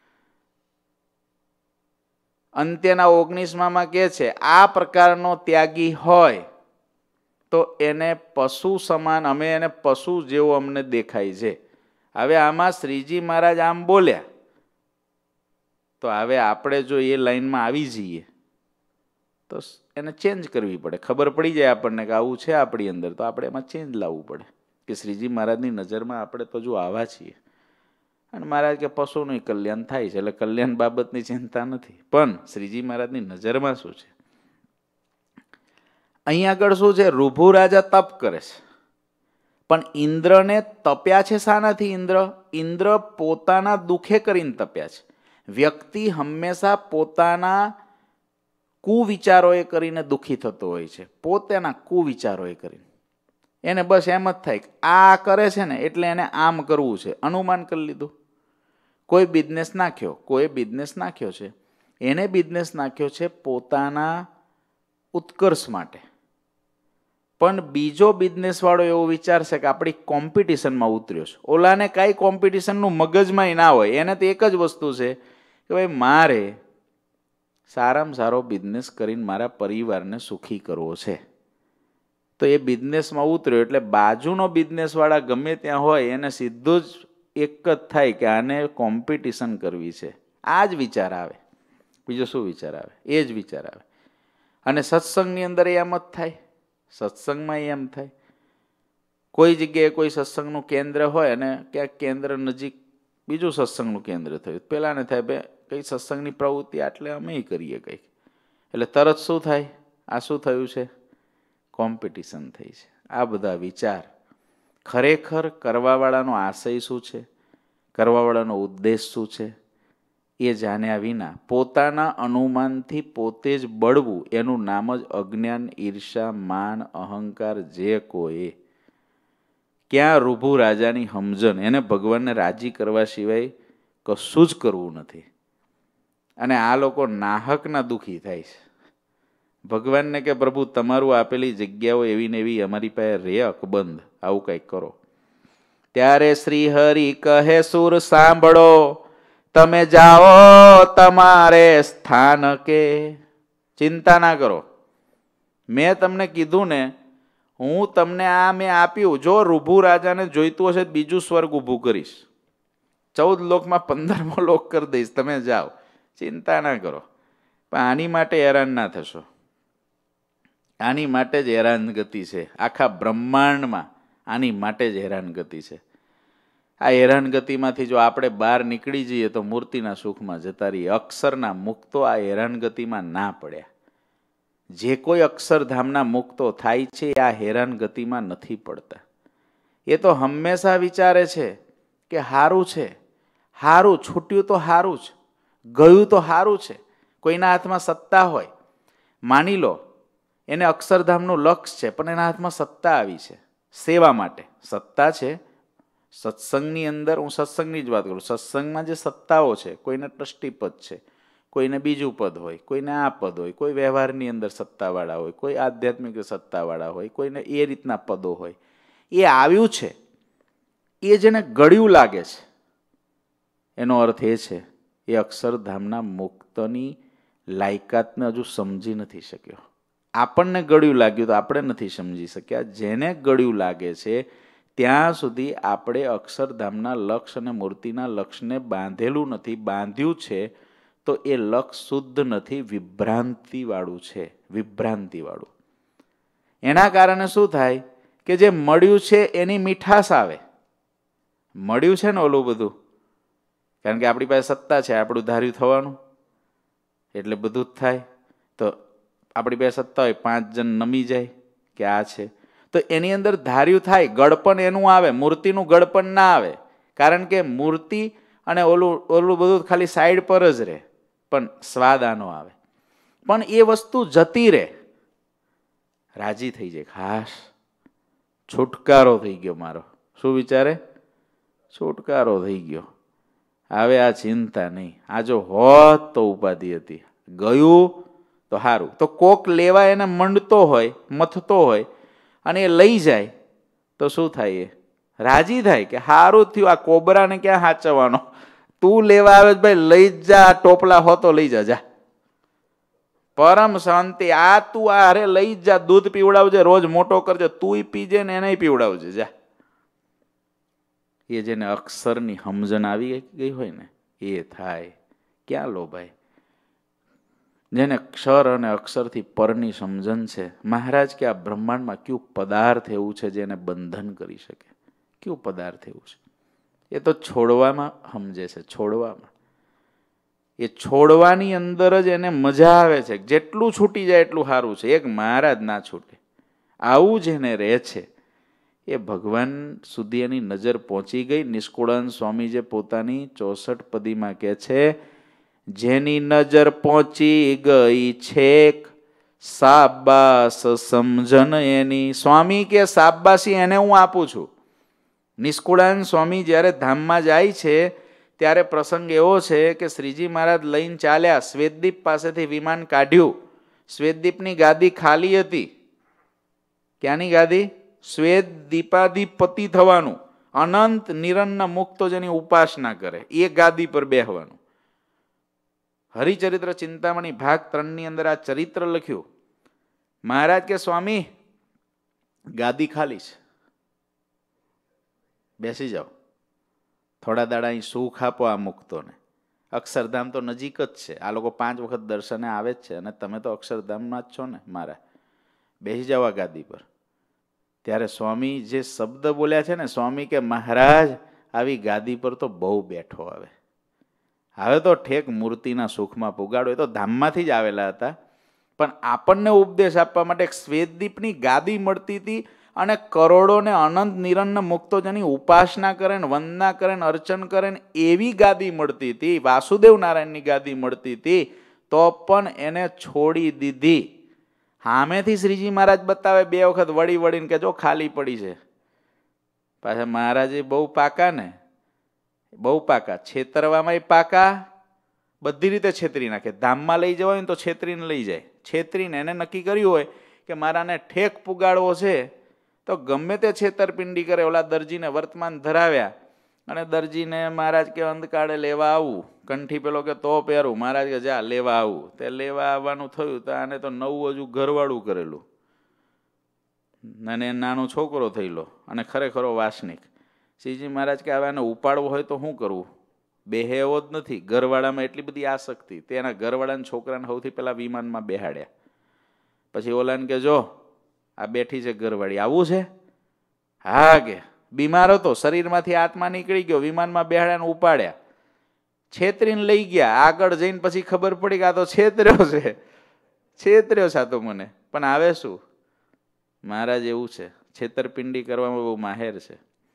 અંત્યના ઓગણીસમાં કહે છે આ પ્રકારનો ત્યાગી હોય તો એને પશુ સમાન, અમે એને પશુ જેવો અમને દેખાય છે. હવે આમાં શ્રીજી મહારાજ આમ બોલ્યા તો હવે આપણે જો એ લાઈનમાં આવી જઈએ તો એને ચેન્જ કરવી પડે. ખબર પડી જાય આપણને કે આવું છે આપણી અંદર, તો આપણે એમાં ચેન્જ લાવવું પડે કે શ્રીજી મહારાજની નજરમાં આપણે તો જો આવા છીએ. અને મહારાજ કે પશુનું કલ્યાણ થાય છે, એટલે કલ્યાણ બાબતની ચિંતા નથી. પણ શ્રીજી મહારાજની નજરમાં શું છે? અહીં આગળ શું છે? રૂભુ રાજા તપ કરે છે, પણ ઇન્દ્રને તપ્યા છે શાનાથી? ઇન્દ્ર ઇન્દ્ર પોતાના દુઃખે કરીને તપ્યા છે. વ્યક્તિ હંમેશા પોતાના કુવિચારોએ કરીને દુઃખી થતો હોય છે. પોતાના કુવિચારોએ કરીને એને બસ એમ જ થાય કે આ કરે છે ને એટલે એને આમ કરવું છે. અનુમાન કરી લીધું. કોઈ બિઝનેસ નાખ્યો, કોઈ બિઝનેસ નાખ્યો છે, એને બિઝનેસ નાખ્યો છે પોતાના ઉત્કર્ષ માટે. પણ બીજો બિઝનેસ વાળો એવો વિચારશે કે આપણી કોમ્પિટિશનમાં ઉતર્યો છે. ઓલાને કાંઈ કોમ્પિટિશનનું મગજમાંય ના હોય, એને તો એક જ વસ્તુ છે કે ભાઈ મારે સારામાં સારો બિઝનેસ કરીને મારા પરિવારને સુખી કરવો છે. તો એ બિઝનેસમાં ઉતર્યો એટલે બાજુનો બિઝનેસવાળા ગમે ત્યાં હોય એને સીધું જ એક જ થાય કે આને કોમ્પિટિશન કરવી છે. આ જ વિચાર આવે, બીજો શું વિચાર આવે? એ જ વિચાર આવે. અને સત્સંગની અંદર એમ જ થાય, સત્સંગમાં એમ થાય. કોઈ જગ્યાએ કોઈ સત્સંગનું કેન્દ્ર હોય અને ક્યાંક કેન્દ્ર નજીક બીજું સત્સંગનું કેન્દ્ર થયું, પેલાને થાય બે કઈ સત્સંગની પ્રવૃત્તિ આટલે અમે કરીએ કંઈક, એટલે તરત શું થાય? આ શું થયું છે? કોમ્પિટિશન થઈ છે. આ બધા વિચાર ખરેખર કરવાવાળાનો આશય શું છે? કરવાવાળાનો ઉદ્દેશ શું છે? એ જાણ્યા વિના પોતાના અનુમાનથી પોતે જ બળવું એનું નામ જ અજ્ઞાન, ઈર્ષા, માન, અહંકાર જે કોઈ. ક્યાં રૂભુ રાજાની સમજણ, એને ભગવાનને રાજી કરવા સિવાય કશું જ કરવું નથી. અને આ લોકો નાહકના દુઃખી થાય છે. ભગવાનને કે પ્રભુ તમારું આપેલી જગ્યાઓ એવી ને એવી અમારી પાસે રે અકબંધ, આવું કંઈક કરો. ત્યારે શ્રી હરિ કહે સુર સાંભળો, તમે જાઓ તમારે સ્થાન કે. ચિંતા ના કરો, મેં તમને કીધું ને, હું તમને આ મેં આપ્યું. જો રૂભુ રાજાને જોઈતું હશે બીજું સ્વર્ગ ઊભું કરીશ, ચૌદ લોકમાં પંદરમો લોક કરી દઈશ, તમે જાઓ, ચિંતા ના કરો. પણ આની માટે હેરાન ના થશો. આની માટે જ હેરાન ગતિ છે. આખા બ્રહ્માંડમાં આની માટે જ હેરાન ગતિ છે. આ હેરાન ગતિમાંથી જો આપણે બહાર નીકળી જઈએ તો મૂર્તિના સુખમાં જતા રહીએ. અક્ષરના મુક્તો આ હેરાન ગતિમાં ના પડ્યા. જે કોઈ અક્ષરધામના મુક્તો થાય છે આ હેરાન ગતિમાં નથી પડતા. એ તો હંમેશા વિચારે છે કે હારું છે, હારું છૂટ્યું તો હારું જ, ગયું તો હારું છે. કોઈના હાથમાં સત્તા હોય, માની લો એને અક્ષરધામનું લક્ષ છે, પણ એના હાથમાં સત્તા આવી છે સેવા માટે. સત્તા છે સત્સંગની અંદર, હું સત્સંગની જ વાત કરું. સત્સંગમાં જે સત્તાઓ છે, કોઈને ટ્રસ્ટી પદ છે, કોઈને બીજું પદ હોય, કોઈને આ પદ હોય, કોઈ વ્યવહારની અંદર સત્તાવાળા હોય, કોઈ આધ્યાત્મિક સત્તાવાળા હોય, કોઈને એ રીતના પદો હોય. એ આવ્યું છે, એ જેને ગળ્યું લાગે છે, એનો અર્થ એ છે એ અક્ષરધામના મુક્તની લાયકાતને હજુ સમજી નથી શક્યો. આપણને ગળ્યું લાગ્યું તો આપણે નથી સમજી શક્યા. જેને ગળ્યું લાગે છે ત્યાં સુધી આપણે અક્ષરધામના લક્ષ અને મૂર્તિના લક્ષને બાંધેલું નથી. બાંધ્યું છે તો એ લક્ષ શુદ્ધ નથી, વિભ્રાંતિવાળું છે, વિભ્રાંતિવાળું. એના કારણે શું થાય કે જે મળ્યું છે એની મીઠાશ આવે. મળ્યું છે ને ઓલું બધું, કારણ કે આપણી પાસે સત્તા છે, આપણું ધાર્યું થવાનું એટલે બધું જ થાય. તો આપણી પાસે સત્તા હોય, પાંચ જણ નમી જાય કે આ છે, તો એની અંદર ધાર્યું થાય, ગળપણ એનું આવે, મૂર્તિનું ગળપણ ના આવે. કારણ કે મૂર્તિ અને ઓલું ઓલું બધું ખાલી સાઈડ પર જ રહે, પણ સ્વાદ આનો આવે. પણ એ વસ્તુ જતી રહે, રાજી થઈ જાય, ખાસ છુટકારો થઈ ગયો મારો. શું વિચારે? છુટકારો થઈ ગયો, હવે આ ચિંતા નહીં. આ જો હોત તો ઉપાધિ હતી, ગયું તો સારું. તો કોક લેવા એને મંડતો હોય, મથતો હોય, અને એ લઈ જાય તો શું થાય? એ રાજી થાય કે સારું થયું, આ કોબરાને ક્યાં સાચવવાનો, તું લેવા આવે ભાઈ લઈ જ જા, ટોપલા હોતો લઈ જા, જા, પરમ શાંતિ. આ તું આ અરે લઈ જ જા, દૂધ પીવડાવજે, રોજ મોટો કરજે, તું પીજે ને એને પીવડાવજે, જા. એ જેને અક્ષરની સમજણ આવી ગઈ હોય ને એ થાય. ક્યાં લોભાય? જેને અક્ષર અને અક્ષરથી પરની સમજણ છે. મહારાજ કે આ બ્રહ્માંડમાં કયું પદાર્થ એવું છે જેને બંધન કરી શકે? કયું પદાર્થ એવું છે? એ તો છોડવામાં સમજે છે, છોડવામાં. એ છોડવાની અંદર જ એને મજા આવે છે. જેટલું છૂટી જાય એટલું સારું છે. એક મહારાજ ના છૂટે. આવું જેને રહે છે એ ભગવાન સુધી એની નજર પહોંચી ગઈ. નિષ્કુળાનંદ સ્વામી જે પોતાની ચોસઠ પદીમાં કહે છે, જેની નજર પહોંચી ગઈ છેક, સાબાસ સમજન એની. સ્વામી કે સાબાસી એને હું આપું છું. નિષ્કુળાનંદ સ્વામી જ્યારે ધામમાં જાય છે ત્યારે પ્રસંગ એવો છે કે શ્રીજી મહારાજ લઈને ચાલ્યા, શ્વેતદીપ પાસેથી વિમાન કાઢ્યું. શ્વેતદીપની ગાદી ખાલી હતી. ક્યાંની ગાદી? શ્વેત દીપાધિપતિ થવાનું, અનંત નિરન્ન મુક્તો જેની ઉપાસના કરે એ ગાદી પર બેહવાનું. હરિચરિત્ર ચિંતામણી ભાગ ત્રણ ની અંદર આ ચરિત્ર લખ્યું. મહારાજ કે સ્વામી ગાદી ખાલી છે, બેસી જાઓ, થોડા દાડા અહીં સુખ આપો આ મુક્તોને. અક્ષરધામ તો નજીક જ છે, આ લોકો પાંચ વખત દર્શને આવે જ છે, અને તમે તો અક્ષરધામમાં જ છો ને મારા, બેસી જાઓ આ ગાદી પર. ત્યારે સ્વામી જે શબ્દ બોલ્યા છે ને, સ્વામી કે મહારાજ આવી ગાદી પર તો બહુ બેઠો આવે, હવે તો ઠેક મૂર્તિના સુખમાં પુગાડો. એ તો ધામમાંથી જ આવેલા હતા, પણ આપણને ઉપદેશ આપવા માટે એક શ્વેતદીપની ગાદી મળતી હતી અને કરોડો ને અનંત નિરંજન મુક્તો જેની ઉપાસના કરે ને વંદના કરે ને અર્ચન કરે ને એવી ગાદી મળતી હતી, વાસુદેવ નારાયણની ગાદી મળતી હતી, તો પણ એને છોડી દીધી. સામેથી શ્રીજી મહારાજ બતાવે બે વખત વળી વળીને કે જો ખાલી પડી છે. પાછા મહારાજે બહુ પાકા ને, બહુ પાકા, છેતરવામાં પાકા, બધી રીતે છેતરી નાખે. ધામમાં લઈ જવાય ને તો છેતરીને લઈ જાય. છેતરીને એને નક્કી કર્યું હોય કે મારાને ઠેક પુગાડવો છે તો ગમે તે છેતરપિંડી કરે. ઓલા દરજીને વર્તમાન ધરાવ્યા અને દરજીને મહારાજ કે અંધકાળે લેવા આવું, કંઠી પેલો કે તો પહેરું, મહારાજ કે જા લેવા આવું. તે લેવા આવવાનું થયું તો આને તો નવું હજુ ઘરવાળું કરેલું અને નાનો છોકરો થયેલો અને ખરેખરો વાસનિક. શ્રીજી મહારાજ કે હવે આને ઉપાડવો હોય તો શું કરવું? બેહે એવો જ નથી. ઘરવાળામાં એટલી બધી આસક્તિ, તેના ઘરવાળાના છોકરાને સૌથી પહેલા વિમાનમાં બેહાડ્યા. પછી ઓલાને કે જો આ બેઠી છે ઘરવાળી, આવું છે? હા કે બીમાર હતો, શરીરમાંથી આત્મા નીકળી ગયો, વિમાનમાં બેહાડ્યા ને ઉપાડ્યા, છેતરીને લઈ ગયા. આગળ જઈને પછી ખબર પડી કે આ તો છેતર્યો છે, છેતર્યો છે આ તો મને. પણ આવે શું? મહારાજ એવું છે, છેતરપિંડી કરવામાં બહુ માહેર છે.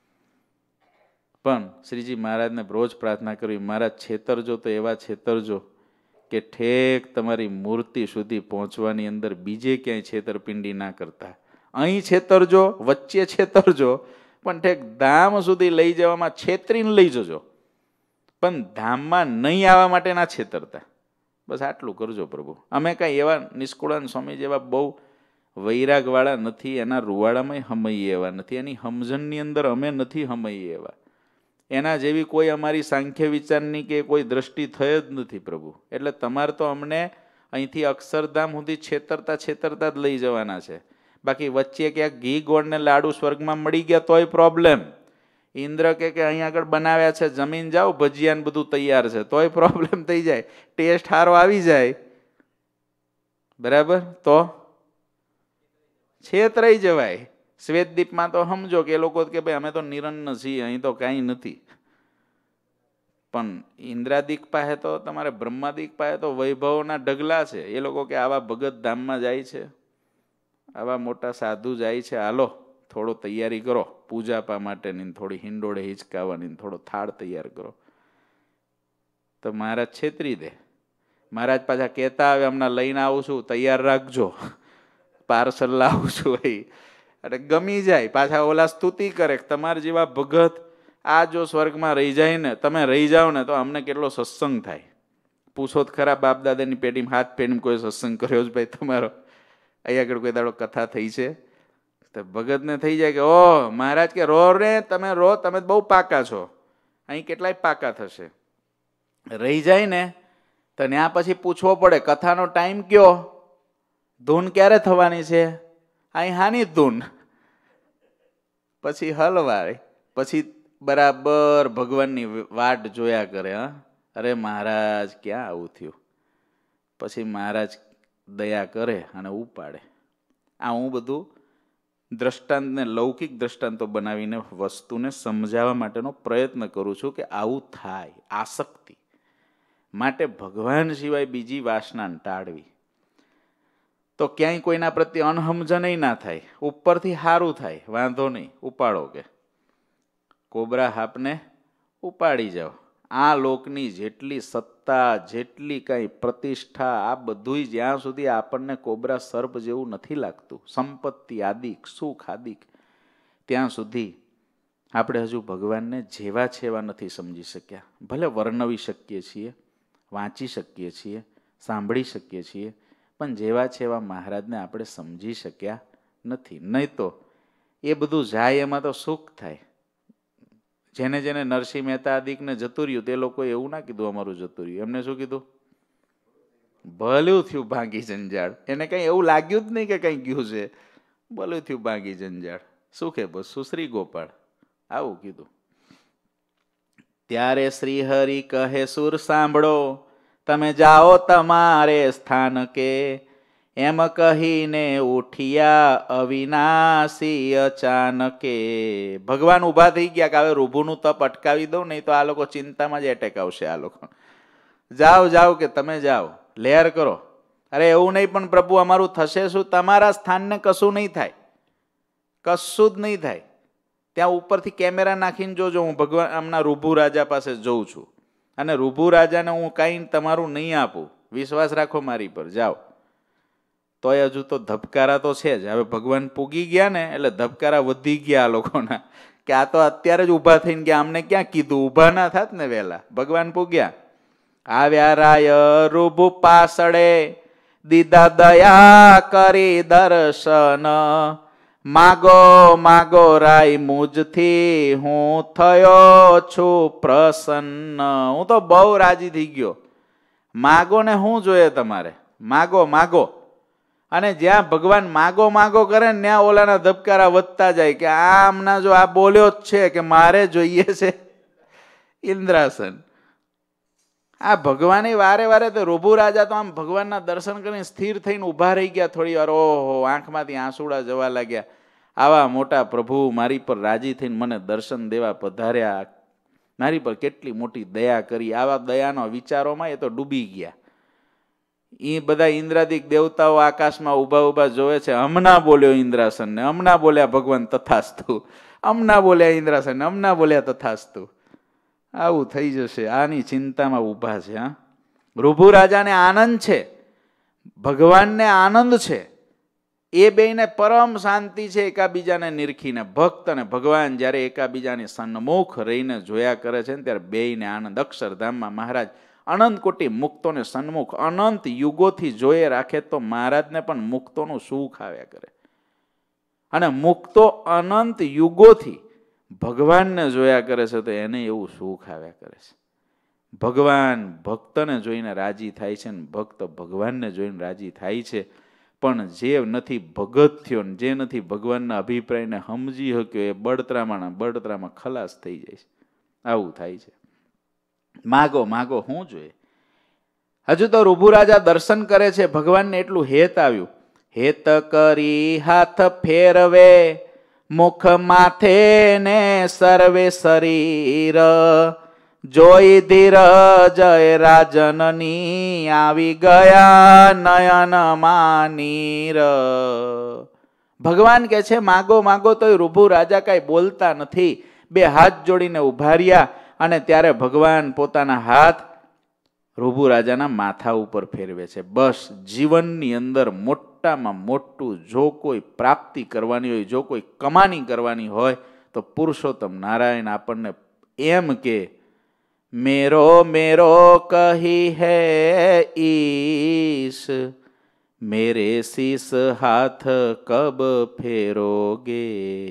પણ શ્રીજી મહારાજને રોજ પ્રાર્થના કરવી, મહારાજ છેતરજો તો એવા છેતરજો કે ઠેક તમારી મૂર્તિ સુધી પહોંચવાની અંદર બીજે ક્યાંય છેતરપિંડી ના કરતા. અહીં છેતરજો, વચ્ચે છેતરજો, પણ ઠેક ધામ સુધી લઈ જવામાં છેતરીને લઈ જજો, પણ ધામમાં નહીં આવવા માટે ના છેતરતા. બસ આટલું કરજો પ્રભુ. અમે કાંઈ એવા નિષ્કુળાનંદ સ્વામી જેવા બહુ વૈરાગવાળા નથી, એના રૂવાડામાં હમઈએ એવા નથી, એની સમજણની અંદર અમે નથી હમઈએ એવા. એના જેવી કોઈ અમારી સાંખ્ય વિચારની કે કોઈ દ્રષ્ટિ થઈ જ નથી પ્રભુ. એટલે તમારે તો અમને અહીંથી અક્ષરધામ સુધી છેતરતા છેતરતા જ લઈ જવાના છે. બાકી વચ્ચે ક્યાંક ઘી ગોળ ને લાડુ સ્વર્ગમાં મળી ગયા તોય પ્રોબ્લેમ. ઇન્દ્ર કે કે અહીં આગળ બનાવ્યા છે, જમીન જાઓ, ભજીયા ને બધું તૈયાર છે, તોય પ્રોબ્લેમ થઈ જાય. ટેસ્ટ સારો આવી જાય બરાબર તો છેતરાઈ જવાય. શ્વેતદીપમાં તો સમજો કે એ લોકો કે ભાઈ અમે તો નિરન્ન છીએ, અહીં તો કાંઈ નથી. પણ ઇન્દ્રાદિક પાસે તો તમારે બ્રહ્માદિક પાસે તો વૈભવના ઢગલા છે. એ લોકો કે આવા ભગત ધામમાં જાય છે, આવા મોટા સાધુ જાય છે, હાલો થોડો તૈયારી કરો પૂજાપા માટેની, થોડી હિંડોળે હિંચકાવાની, થોડો થાળ તૈયાર કરો. તો મહારાજ છેતરી દે. મહારાજ પાછા કહેતા આવે હમણાં લઈને આવું છું, તૈયાર રાખજો, પાર્સલ લાવું છું. ભાઈ એટલે ગમી જાય. પાછા ઓલા સ્તુતિ કરે તમારા જેવા ભગત આ જો સ્વર્ગમાં રહી જાય ને, તમે રહી જાઓ ને તો અમને કેટલો સત્સંગ થાય. પૂછો તો ખરા બાપ દાદાની પેઢીમાં હાથ પેઢીમાં કોઈ સત્સંગ કર્યો જ ભાઈ તમારો? અહીંયા આગળ કોઈ દાડો કથા થઈ છે? તો ભગતને થઈ જાય કે ઓહ મહારાજ કે રો રે તમે રો, તમે બહુ પાકા છો. અહીં કેટલાય પાકા થશે. રહી જાય ને તો ત્યાં પછી પૂછવો પડે કથાનો ટાઈમ કયો, ધૂન ક્યારે થવાની છે, અહીં હાની ધૂન, પછી હલવાય, પછી બરાબર ભગવાનની વાટ જોયા કરે. હા અરે મહારાજ ક્યાં આવું થયું? પછી મહારાજ દયા કરે અને ઉપાડે. આ હું બધું દ્રષ્ટાંતને લૌકિક દ્રષ્ટાંતો બનાવીને વસ્તુને સમજાવવા માટેનો પ્રયત્ન કરું છું કે આવું થાય. આસક્તિ માટે ભગવાન સિવાય બીજી વાસના ટાળવી તો ક્યાંય કોઈના પ્રત્યે અનહમજન ના થાય. ઉપરથી સારું થાય, વાંધો નહીં, ઉપાડો કે કોબરા હાપને ઉપાડી જાઓ. આ લોકની જેટલી સત્તા, જેટલી કાંઈ પ્રતિષ્ઠા, આ બધું જ્યાં સુધી આપણને કોબરા સર્પ જેવું નથી લાગતું, સંપત્તિ આદિક, સુખ આદિક, ત્યાં સુધી આપણે હજુ ભગવાનને જેવા છે એવા નથી સમજી શક્યા. ભલે વર્ણવી શકીએ છીએ, વાંચી શકીએ છીએ, સાંભળી શકીએ છીએ, પણ જેવા છે એવા મહારાજને આપણે સમજી શક્યા નથી. નહીં તો એ બધું જાય એમાં તો સુખ થાય. જેને જેને નરસિંહ મહેતા આદિકને જતું રહ્યું તે લોકોએ એવું ના કીધું અમારું જતું રહ્યું. એમને શું કીધું? ભલું થયું ભાંગી જંજાળ. એને કઈ એવું લાગ્યું જ નહીં કે કઈ ગયું છે. ભલું થયું ભાંગી જંજાળ. શું કે બસ સુશ્રી ગોપાળ આવું કીધું. ત્યારે શ્રી હરિ કહે સુર સાંભળો, તમે જાઓ તમારે સ્થાન કે, એમ કહીને ઉઠિયા અવિનાશી અચાનકે. ભગવાન ઉભા થઈ ગયા કે હવે રૂભુનું તપ અટકાવી દઉં, નહીં તો આ લોકો ચિંતામાં જ એટેક આવશે. આ લોકો જાઓ જાઓ કે તમે જાઓ, લહેર કરો. અરે એવું નહીં પણ પ્રભુ અમારું થશે શું? તમારા સ્થાનને કશું નહીં થાય. કશું જ નહીં થાય. ત્યાં ઉપરથી કેમેરા નાખીને જોજો. હું ભગવાન આમના રૂભુ રાજા પાસે જઉં છું અને રૂભુ રાજાને હું કાંઈ તમારું નહીં આપું. વિશ્વાસ રાખો મારી પર, જાઓ. તોય હજુ તો ધબકારા તો છે જ. હવે ભગવાન પૂગી ગયા ને એટલે ધબકારા વધી ગયા આ લોકોના, કે આ તો અત્યારે જ ઊભા થઈને ગયા, અમને ક્યાં કીધું, ઊભા ના થાત ને વહેલા. ભગવાન પૂગ્યા. આવ્યા રાય રૂભુ પાસળે, દીધા દયા કરી દર્શન, માગો માગો રાય મુજથી, હું થયો છું પ્રસન્ન. હું તો બહુ રાજી થઈ ગયો. માગો ને શું જોઈએ તમારે? માગો માગો. અને જ્યાં ભગવાન માગો માગો કરે ને ત્યાં ઓલાના ધબકારા વધતા જાય, કે આમના જો આ બોલ્યો જ છે કે મારે જોઈએ છે ઇન્દ્રાસન. આ ભગવાને વારે વારે તો રૂભુ રાજા તો આમ ભગવાનના દર્શન કરીને સ્થિર થઈને ઊભા રહી ગયા થોડી વાર. ઓહો, આંખમાંથી આંસુડા જવા લાગ્યા. આવા મોટા પ્રભુ મારી પર રાજી થઈને મને દર્શન દેવા પધાર્યા, મારી પર કેટલી મોટી દયા કરી. આવા દયાનો વિચારોમાં એ તો ડૂબી ગયા. એ બધા ઇન્દ્રાદિક દેવતાઓ આકાશમાં ઊભા ઊભા જોવે છે. હમણાં બોલ્યો ઇન્દ્રાસનને, હમણાં બોલ્યા ભગવાન તથાસ્તુ, હમણાં બોલ્યા ઇન્દ્રાસનને, હમણાં બોલ્યા તથાસ્તુ. આવું થઈ જશે. આની ચિંતામાં ઊભા છે. હા, રૂભુ રાજાને આનંદ છે, ભગવાનને આનંદ છે. એ બેયને પરમ શાંતિ છે એકાબીજાને નિરખીને. ભક્ત અને ભગવાન જ્યારે એકાબીજાની સન્મુખ રહીને જોયા કરે છે ને ત્યારે બેયને આનંદ. અક્ષરધામમાં મહારાજ અનંત કોટી મુક્તોને સન્મુખ અનંત યુગોથી જોયે રાખે તો મહારાજને પણ મુક્તોનું સુખ આવ્યા કરે. અને મુક્તો અનંત યુગોથી ભગવાનને જોયા કરે છે તો એને એવું સુખ આવ્યા કરે છે. ભગવાન ભક્તને જોઈને રાજી થાય છે ને ભક્ત ભગવાનને જોઈને રાજી થાય છે. પણ જે નથી ભગત થયો ને જે નથી ભગવાનના અભિપ્રાયને સમજી શક્યો એ બળતરામાં બળતરામાં ખલાસ થઈ જાય છે. આવું થાય છે. માગો માગો શું જોઈએ? હજુ તો રૂભુ રાજા દર્શન કરે છે. ભગવાનને એટલું હેત આવ્યું. હેત કરી હાથ ફેરવે, મુખ માથે ને સર્વે શરીર, જોઈ ધીરજય રાજનની, આવી ગયા નયન માનીર. ભગવાન કે છે માગો માગો, તોય રૂભુ રાજા કાંઈ બોલતા નથી. બે હાથ જોડીને ઉભા રહ્યા અને ત્યારે ભગવાન પોતાના હાથ રૂભુ રાજાના માથા ઉપર ફેરવે છે. બસ જીવનની અંદર મોટામાં મોટું જો કોઈ પ્રાપ્તિ કરવાની હોય, જો કોઈ કમાણી કરવાની હોય તો પુરુષોત્તમ નારાયણ આપણને એમ કે મેરો મેરો કહી હૈ ઈશ, મેરે શીશ હાથ કબ ફેરોગે.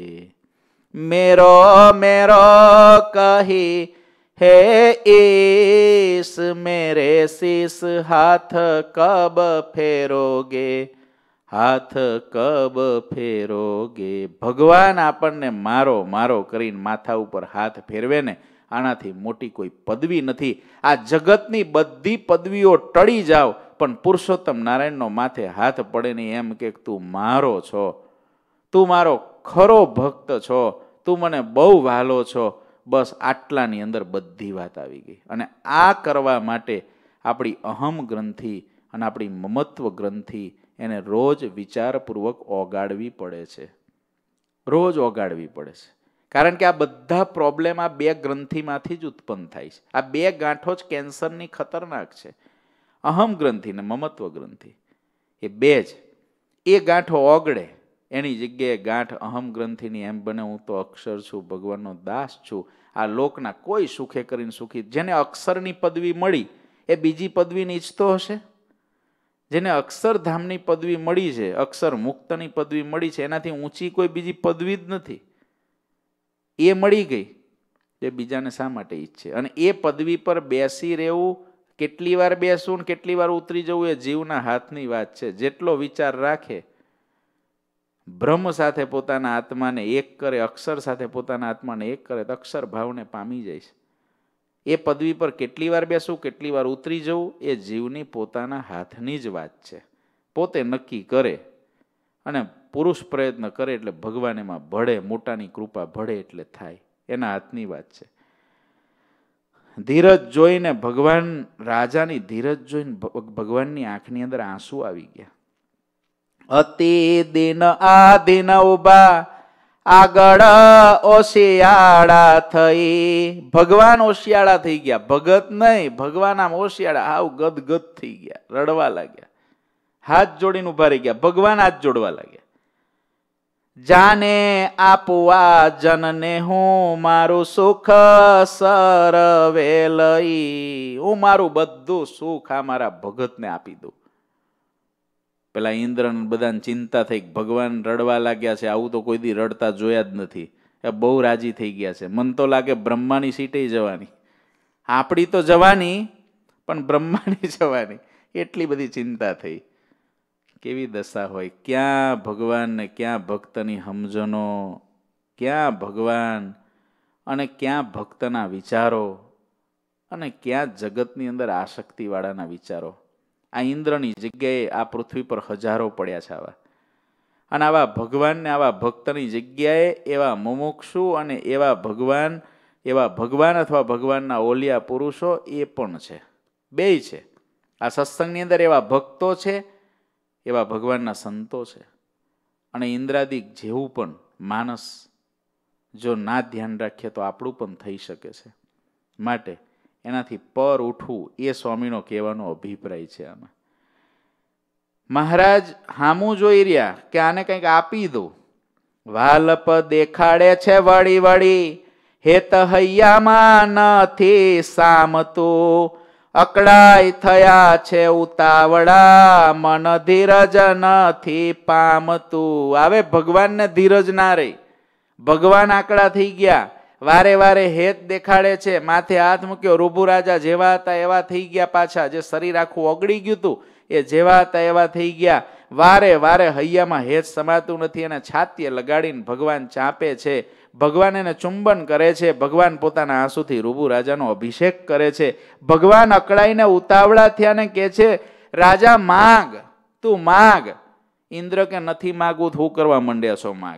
મેરો મેરો કહી હે ઈશ, મેરે શીશ હાથ કબ ફેરોગે, હાથ કબ ફેરોગે. ભગવાન આપણને મારો મારો કરીને માથા ઉપર હાથ ફેરવે ને આનાથી મોટી કોઈ પદવી નથી. આ જગતની બધી પદવીઓ ટળી જાવ પણ પુરુષોત્તમ નારાયણનો માથે હાથ પડે ને એમ કે તું મારો છો, તું મારો ખરો ભક્ત છો, તું મને બહુ વહાલો છો. બસ આટલાની અંદર બધી વાત આવી ગઈ. અને આ કરવા માટે આપણી અહમ ગ્રંથિ અને આપણી મમત્વ ગ્રંથિ એને રોજ વિચારપૂર્વક ઓગાળવી પડે છે. રોજ ઓગાળવી પડે છે. કારણ કે આ બધા પ્રોબ્લેમ આ બે ગ્રંથિમાંથી જ ઉત્પન્ન થાય છે. આ બે ગાંઠો જ કેન્સરની ખતરનાક છે. અહમ ગ્રંથિ ને મમત્વ ગ્રંથિ એ બે જ. એ ગાંઠો ઓગળે એની જગ્યાએ ગાંઠ અહમ ગ્રંથિની એમ બને હું તો અક્ષર છું, ભગવાનનો દાસ છું, આ લોકના કોઈ સુખે કરીને સુખી. જેને અક્ષરની પદવી મળી એ બીજી પદવીને ઈચ્છતો હશે? જેને અક્ષરધામની પદવી મળી છે, અક્ષર મુક્તની પદવી મળી છે, એનાથી ઊંચી કોઈ બીજી પદવી જ નથી. એ મળી ગઈ એ બીજાને શા માટે ઈચ્છે? અને એ પદવી પર બેસી રહેવું, કેટલી વાર બેસવું ને કેટલી વાર ઉતરી જવું એ જીવના હાથની વાત છે. જેટલો વિચાર રાખે, બ્રહ્મ સાથે પોતાના આત્માને એક કરે, અક્ષર સાથે પોતાના આત્માને એક કરે તો અક્ષર ભાવને પામી જાય છે. એ પદવી પર કેટલી વાર બેસવું, કેટલી વાર ઉતરી જવું એ જીવની પોતાના હાથની જ વાત છે. પોતે નક્કી કરે અને પુરુષ પ્રયત્ન કરે એટલે ભગવાન એમાં ભળે, મોટાની કૃપા ભળે એટલે થાય. એના હાથની વાત છે. ધીરજ જોઈને ભગવાન, રાજાની ધીરજ જોઈને ભગવાનની આંખની અંદર આંસુ આવી ગયા. અતિ દિન આધીન ઉભા આગળ ઓશિયાળા થઈ. ભગવાન ઓશિયાળા થઈ ગયા, ભગત નહીં, ભગવાન આમ ઓશિયાળા હાવ ગદગદ થઈ ગયા, રડવા લાગ્યા, હાથ જોડીને ઉભા રહી ગયા. ભગવાન હાથ જોડવા લાગ્યા. જાને આપવા જનને હું મારું સુખ સરવે લઈ, હું મારું બધું સુખ આ મારા ભગતને આપી દઉં. પેલા ઇન્દ્ર બધાને ચિંતા થઈ, ભગવાન રડવા લાગ્યા છે, આવું તો કોઈ દી રડતા જોયા જ નથી. એ બહુ રાજી થઈ ગયા છે. મન તો લાગે બ્રહ્માની સીટે જવાની, આપણી તો જવાની પણ બ્રહ્માની જવાની, એટલી બધી ચિંતા થઈ. કેવી દશા હોય, ક્યાં ભગવાન ને ક્યાં ભક્તની સમજણો, ક્યાં ભગવાન અને ક્યાં ભક્તના વિચારો, અને ક્યાં જગતની અંદર આસક્તિવાળાના વિચારો. આ ઇન્દ્રની જગ્યાએ આ પૃથ્વી પર હજારો પડ્યા છે આવા. અને આવા ભગવાનને આવા ભક્તની જગ્યાએ એવા મુમુક્ષુ અને એવા ભગવાન એવા ભગવાન અથવા ભગવાનના ઓલિયા પુરુષો એ પણ છે, બેય છે. આ સત્સંગની અંદર એવા ભક્તો છે, એવા ભગવાનના સંતો છે. અને ઇન્દ્રાદિક જેવું પણ માનસ જો ના ધ્યાન રાખીએ તો આપણું પણ થઈ શકે છે. માટે એનાથી પર ઉઠવું એ સ્વામીનો કહેવાનો અભિપ્રાય છે. આમાં મહારાજ હામું જોઈ રહ્યા કે આને કંઈક આપી દો. વાલપ દેખાડે છે વળી વળી, હેત હૈયામાં નથી સામતું, અકળાઈ થયા છે ઉતાવળા, મન ધીરજ નથી પામતું. હવે ભગવાનને ધીરજ ના રહી, ભગવાન આકડા થઈ ગયા. વારે વારે હેત દેખાડે છે, માથે હાથ મૂક્યો, રૂભુ રાજા જેવા હતા એવા થઈ ગયા પાછા. જે શરીર આખું ઓગળી ગયું હતું એ જેવા હતા એવા થઈ ગયા. વારે વારે હૈયામાં હેત સમાતું નથી અને છાતીએ લગાડીને ભગવાન ચાપે છે. ભગવાન એને ચુંબન કરે છે. ભગવાન પોતાના આંસુથી રૂભુ રાજાનો અભિષેક કરે છે. ભગવાન અકળાઈને ઉતાવળા થયા ને કે છે, રાજા માગ, તું માગ. ઇન્દ્ર કે નથી માગવું, શું કરવા માંડ્યા છો? માગ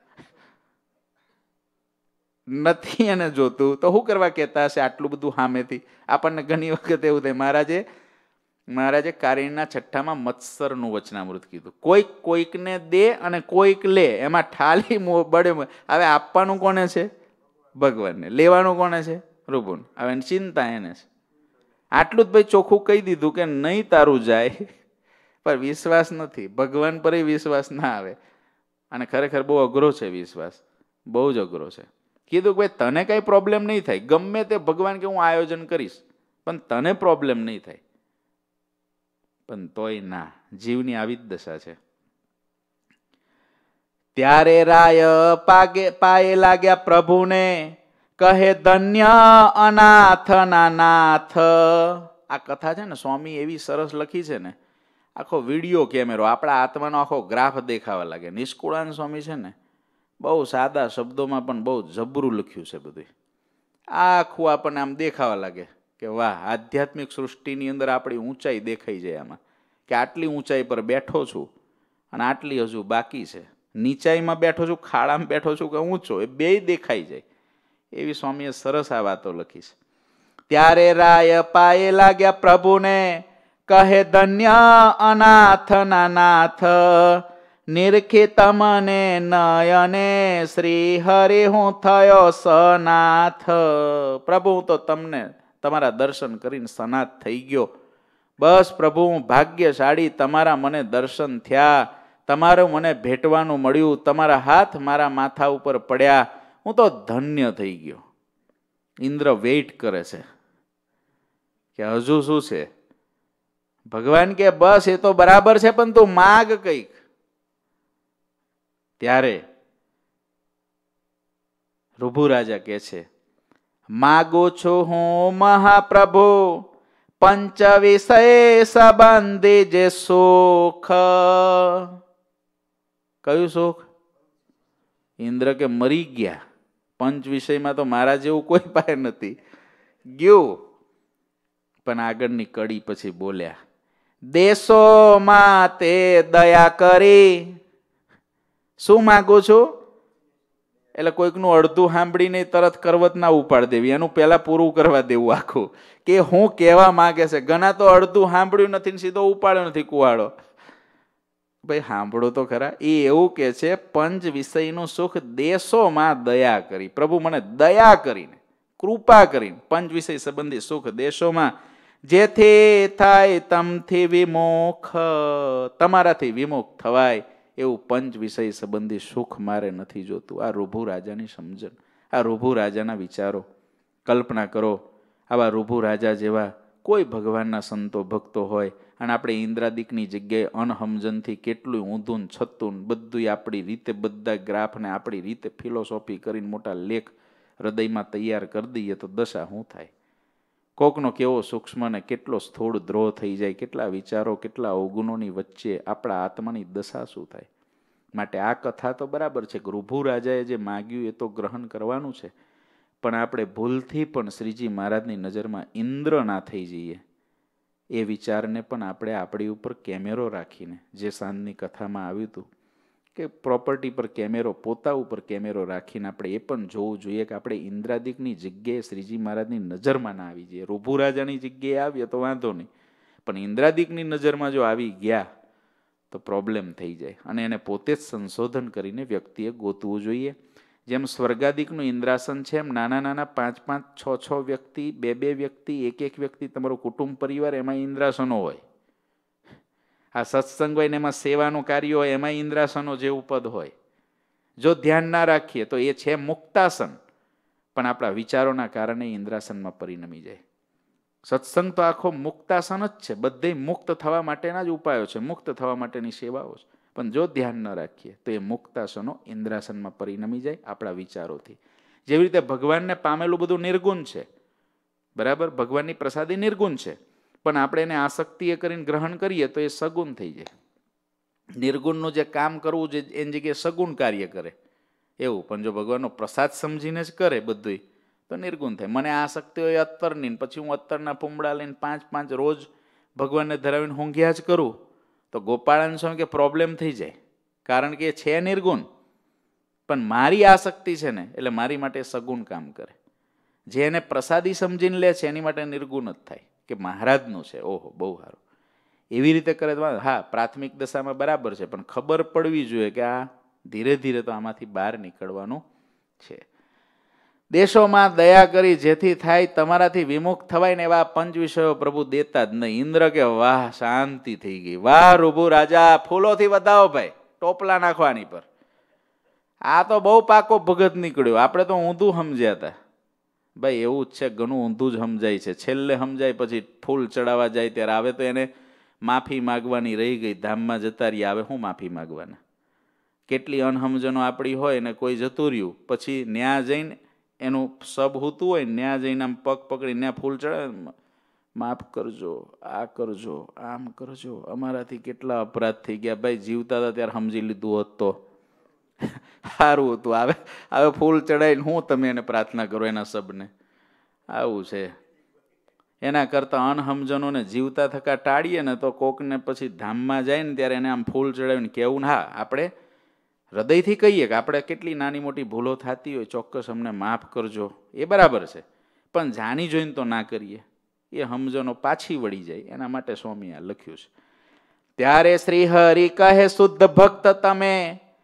નથી એને જોતું તો શું કરવા કહેતા હશે આટલું બધું સામેથી? આપણને ઘણી વખત એવું થાય. મહારાજે મહારાજે કારીણના છઠ્ઠામાં મત્સરનું વચનામૃત કીધું. કોઈક કોઈકને દે અને કોઈક લે, એમાં ઠાલી બળે. હવે આપવાનું કોને છે? ભગવાનને. લેવાનું કોને છે? રૂબુન. હવે ચિંતા એને છે. આટલું જ ભાઈ ચોખ્ખું કહી દીધું કે નહીં તારું જાય, પણ વિશ્વાસ નથી. ભગવાન પર વિશ્વાસ ના આવે. અને ખરેખર બહુ અઘરો છે વિશ્વાસ, બહુ જ અઘરો છે. કીધું કે ભાઈ તને કઈ પ્રોબ્લેમ નહીં થાય, ગમે તે ભગવાન કે હું આયોજન કરીશ, પણ તને પ્રોબ્લેમ નહીં થાય. પણ તોય ના, જીવની આવી જ દશા છે. ત્યારે રાય પાગે પાયે લાગ્યા પ્રભુને, કહે ધન્ય અનાથ ના નાથ. આ કથા છે ને સ્વામી એવી સરસ લખી છે ને, આખો વિડીયો કેમેરો આપણા આત્માનો આખો ગ્રાફ દેખાવા લાગે. નિષ્કુળાનંદ સ્વામી છે ને, બહુ સાદા શબ્દોમાં પણ બહુ જબરું લખ્યું છે બધું. આખું આપણને આમ દેખાવા લાગે કે વાહ, આધ્યાત્મિક સૃષ્ટિની અંદર આપણી ઊંચાઈ દેખાઈ જાય આમાં, કે આટલી ઊંચાઈ પર બેઠો છું અને આટલી હજુ બાકી છે. નીચાઈમાં બેઠો છું, ખાડામાં બેઠો છું કે ઊંચો, એ બેય દેખાઈ જાય. એવી સ્વામીએ સરસ આ વાતો લખી છે. ત્યારે રાય પાયે લાગ્યા પ્રભુને, કહે ધન્ય અનાથ ના નાથ. નિરખી તમને નયને, શ્રી હરિ હું થયો સનાથ. પ્રભુ હું તો તમને તમારા દર્શન કરીને સનાથ થઈ ગયો. બસ પ્રભુ હું ભાગ્યશાળી, તમારા મને દર્શન થયા, તમારું મને ભેટવાનું મળ્યું, તમારા હાથ મારા માથા ઉપર પડ્યા, હું તો ધન્ય થઈ ગયો. ઇન્દ્ર વેઇટ કરે છે કે હજુ શું છે? ભગવાન કે બસ એ તો બરાબર છે, પણ તું માગ કઈક. ત્યારે રૂભુ રાજા કે છે, માગું છું હું મહાપ્રભુ, પંચ વિષય સંબંધી જે સુખ. કયું સુખ? ઇન્દ્ર કે મરી ગયા. પંચ વિષયમાં તો મારા જેવું કોઈ પાસે નથી ગયું. પણ આગળની કડી પછી બોલ્યા, દેશોમાં તે દયા કરી. શું માગું છું? એટલે કોઈકનું અડધું સાંભળીને તરત કરવત ના ઉપાડ દેવી, એનું પેલા પૂરું કરવા દેવું આખું, કે હું કહેવા માંગે છે. ઘણા તો અડધું સાંભળ્યું નથી, સીધો ઉપાડ્યો નથી કુવાડો. ભાઈ સાંભળો તો ખરા, એ એવું કે છે પંચ વિષયનું સુખ દેશોમાં દયા કરી. પ્રભુ મને દયા કરીને, કૃપા કરીને પંચ વિષય સંબંધી સુખ દેશોમાં, જેથી થાય તમથી વિમુખ, તમારાથી વિમુખ થવાય એવું પંચ વિષય સંબંધી સુખ મારે નથી જોતું. આ રૂભુ રાજાની સમજણ, આ રૂભુ રાજાના વિચારો. કલ્પના કરો, આવા રૂભુ રાજા જેવા કોઈ ભગવાનના સંતો ભક્તો હોય અને આપણે ઇન્દ્રાદિકની જગ્યાએ અનહમજનથી કેટલું ઊંધું છતું બધું આપણી રીતે બધા ગ્રાફને આપણી રીતે ફિલોસોફી કરીને મોટા લેખ હૃદયમાં તૈયાર કરી દઈએ તો દશા શું થાય? કોકનો કેવો સૂક્ષ્મ ને કેટલો સ્થૂળ દ્રોહ થઈ જાય, કેટલા વિચારો, કેટલા અવગુણોની વચ્ચે આપણા આત્માની દશા શું થાય? માટે આ કથા તો બરાબર છે કે રૂભુ રાજાએ જે માગ્યું એ તો ગ્રહણ કરવાનું છે, પણ આપણે ભૂલથી પણ શ્રીજી મહારાજની નજરમાં ઇન્દ્ર ના થઈ જઈએ એ વિચારને પણ આપણે આપણી ઉપર કેમેરો રાખીને, જે સાંજની કથામાં આવ્યું હતું કે પ્રોપર્ટી પર કેમેરો, પોતા ઉપર કેમેરો રાખીને આપણે એ પણ જોવું જોઈએ કે આપણે ઇન્દ્રાદિકની જગ્યાએ શ્રીજી મહારાજની નજરમાં ના આવી જઈએ. રૂભુ રાજાની જગ્યાએ આવીએ તો વાંધો નહીં, પણ ઇન્દ્રાદિકની નજરમાં જો આવી ગયા તો પ્રોબ્લેમ થઈ જાય. અને એને પોતે જ સંશોધન કરીને વ્યક્તિએ ગોતવું જોઈએ. જેમ સ્વર્ગાદિકનું ઇન્દ્રાસન છે એમ નાના નાના પાંચ પાંચ છ છ વ્યક્તિ, બે બે વ્યક્તિ, એક એક વ્યક્તિ, તમારું કુટુંબ પરિવાર, એમાં ઇન્દ્રાસનો હોય. આ સત્સંગ હોય ને એમાં સેવાનું કાર્ય હોય, એમાં ઇન્દ્રાસનો જેવું પદ હોય. જો ધ્યાન ના રાખીએ તો એ છે મુક્તાસન, પણ આપણા વિચારોના કારણે ઇન્દ્રાસનમાં પરિણમી જાય. સત્સંગ તો આખો મુક્તાસન જ છે, બધે મુક્ત થવા માટેના જ ઉપાયો છે, મુક્ત થવા માટેની સેવાઓ છે. પણ જો ધ્યાન ન રાખીએ તો એ મુક્તાસનો ઇન્દ્રાસનમાં પરિણમી જાય આપણા વિચારોથી. જેવી રીતે ભગવાનને પામેલું બધું નિર્ગુણ છે, બરાબર, ભગવાનની પ્રસાદી નિર્ગુણ છે, પણ આપણે એને આસક્તિએ કરીને ગ્રહણ કરીએ તો એ સગુણ થઈ જાય. નિર્ગુણનું જે કામ કરવું છે એની જગ્યાએ સગુણ કાર્ય કરે એવું. પણ જો ભગવાનનો પ્રસાદ સમજીને જ કરે બધું તો નિર્ગુણ થાય. મને આસક્તિ હોય અત્તરની, પછી હું અત્તરના પૂમડા લઈને પાંચ પાંચ રોજ ભગવાનને ધરાવીને ઊંઘ્યા જ કરું તો ગોપાળાન સ્વામી કે પ્રોબ્લેમ થઈ જાય, કારણ કે એ છે નિર્ગુણ, પણ મારી આસક્તિ છે ને એટલે મારી માટે સગુણ કામ કરે. જે એને પ્રસાદી સમજીને લે છે એની માટે નિર્ગુણ જ થાય કે મહારાજનું છે, ઓહો બહુ સારું. એવી રીતે કરે તો હા, પ્રાથમિક દશામાં બરાબર છે, પણ ખબર પડવી જોઈએ કે આ ધીરે ધીરે તો આમાંથી બહાર નીકળવાનું છે. દેશોમાં દયા કરી જેથી થાય તમારાથી વિમુખ થવાય ને એવા પંચ વિષયો પ્રભુ દેતા જ નહીં. ઇન્દ્ર કે વાહ શાંતિ થઈ ગઈ, વાહ રૂભુ રાજા ફૂલોથી વધાવો ભાઈ, ટોપલા નાખવાની પર. આ તો બહુ પાકો ભગત નીકળ્યો, આપણે તો ઊંધું સમજ્યા હતા. ભાઈ એવું જ છે, ઘણું ઊંધું જ સમજાય છે. છેલ્લે સમજાય પછી ફૂલ ચડાવવા જાય ત્યારે આવે તો એને માફી માગવાની રહી ગઈ, ધામમાં જતા રહી, આવે શું માફી માગવાના? કેટલી અનહમજનો આપણી હોય ને કોઈ જતું રહ્યું પછી ન્યા જઈને એનું સબ હોતું હોય, ન્યા જઈને આમ પગ પકડી ન્યા ફૂલ ચડાવે, માફ કરજો, આ કરજો, આમ કરજો, અમારાથી કેટલા અપરાધ થઈ ગયા. ભાઈ જીવતા હતા ત્યારે સમજી લીધું હોત તો સારું હતું. આવે હવે ફૂલ ચડાવીને હું તમે એને પ્રાર્થના કરો એના સબને? આવું છે. એના કરતાં અનહમજનોને જીવતા થકા ટાળીએ ને તો કોકને પછી ધામમાં જાય ને ત્યારે એને આમ ફૂલ ચડાવીને કહેવું ને, હા આપણે હૃદયથી કહીએ કે આપણે કેટલી નાની મોટી ભૂલો થતી હોય, ચોક્કસ અમને માફ કરજો, એ બરાબર છે, પણ જાણી જોઈને તો ના કરીએ, એ સમજનો પાછી વળી જાય. એના માટે સ્વામી આ લખ્યું છે. ત્યારે શ્રી હરિ કહે શુદ્ધ ભક્ત તમે,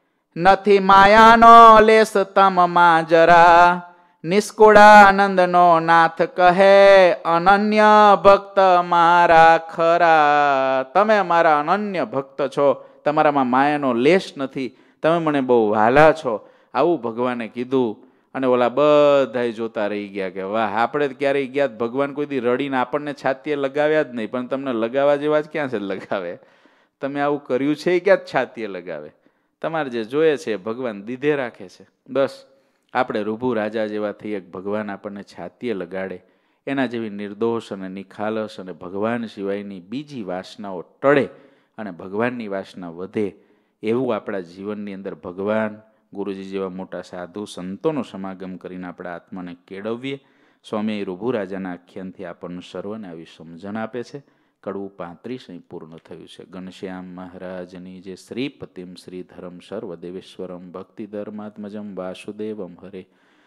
નથી માયાનો લેસ તમમાં જરા. નિષ્કુળાનંદનો નાથ કહે અનન્ય ભક્ત મારા ખરા. તમે મારા અનન્ય ભક્ત છો, તમારામાં માયાનો લેશ નથી, તમે મને બહુ વહાલા છો. આવું ભગવાને કીધું. અને ઓલા બધાય જોતા રહી ગયા કે વાહ, આપણે ક્યારેય ગયા ભગવાન કોઈ દી રડીને આપણને છાતીએ લગાવ્યા જ નહીં, પણ તમને લગાવવા જેવા જ ક્યાં છે લગાવે? તમે આવું કર્યું છે એ ક્યાં છાતીએ લગાવે? તમારે જે જોઈએ છે ભગવાન દીધે રાખે છે. બસ આપણે રૂભુ રાજા જેવા થઈએ, ભગવાન આપણને છાતીએ લગાડે, એના જેવી નિર્દોષ અને નિખાલસ અને ભગવાન સિવાયની બીજી વાસનાઓ ટળે અને ભગવાનની વાસના વધે, એવું આપણા જીવનની અંદર ભગવાન, ગુરુજી જેવા મોટા સાધુ સંતોનો સમાગમ કરીને આપણા આત્માને કેળવીએ. સ્વામી રૂભુ રાજાના આખ્યાનથી આપણને સર્વને આવી સમજણ આપે છે. કડવું પાંત્રીસ અહીં પૂર્ણ થયું છે. ઘનશ્યામ મહારાજની જે શ્રીપતિમ શ્રીધરમ સર્વદેવેશ્વરમ ભક્તિધર્માત્મજમ વાસુદેવમ હરે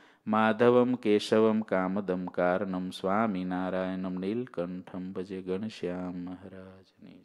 માધવમ કેશવમ કામદમ કારણમ સ્વામિનારાયણમ નીલકંઠમ ભજે. ઘનશ્યામ મહારાજની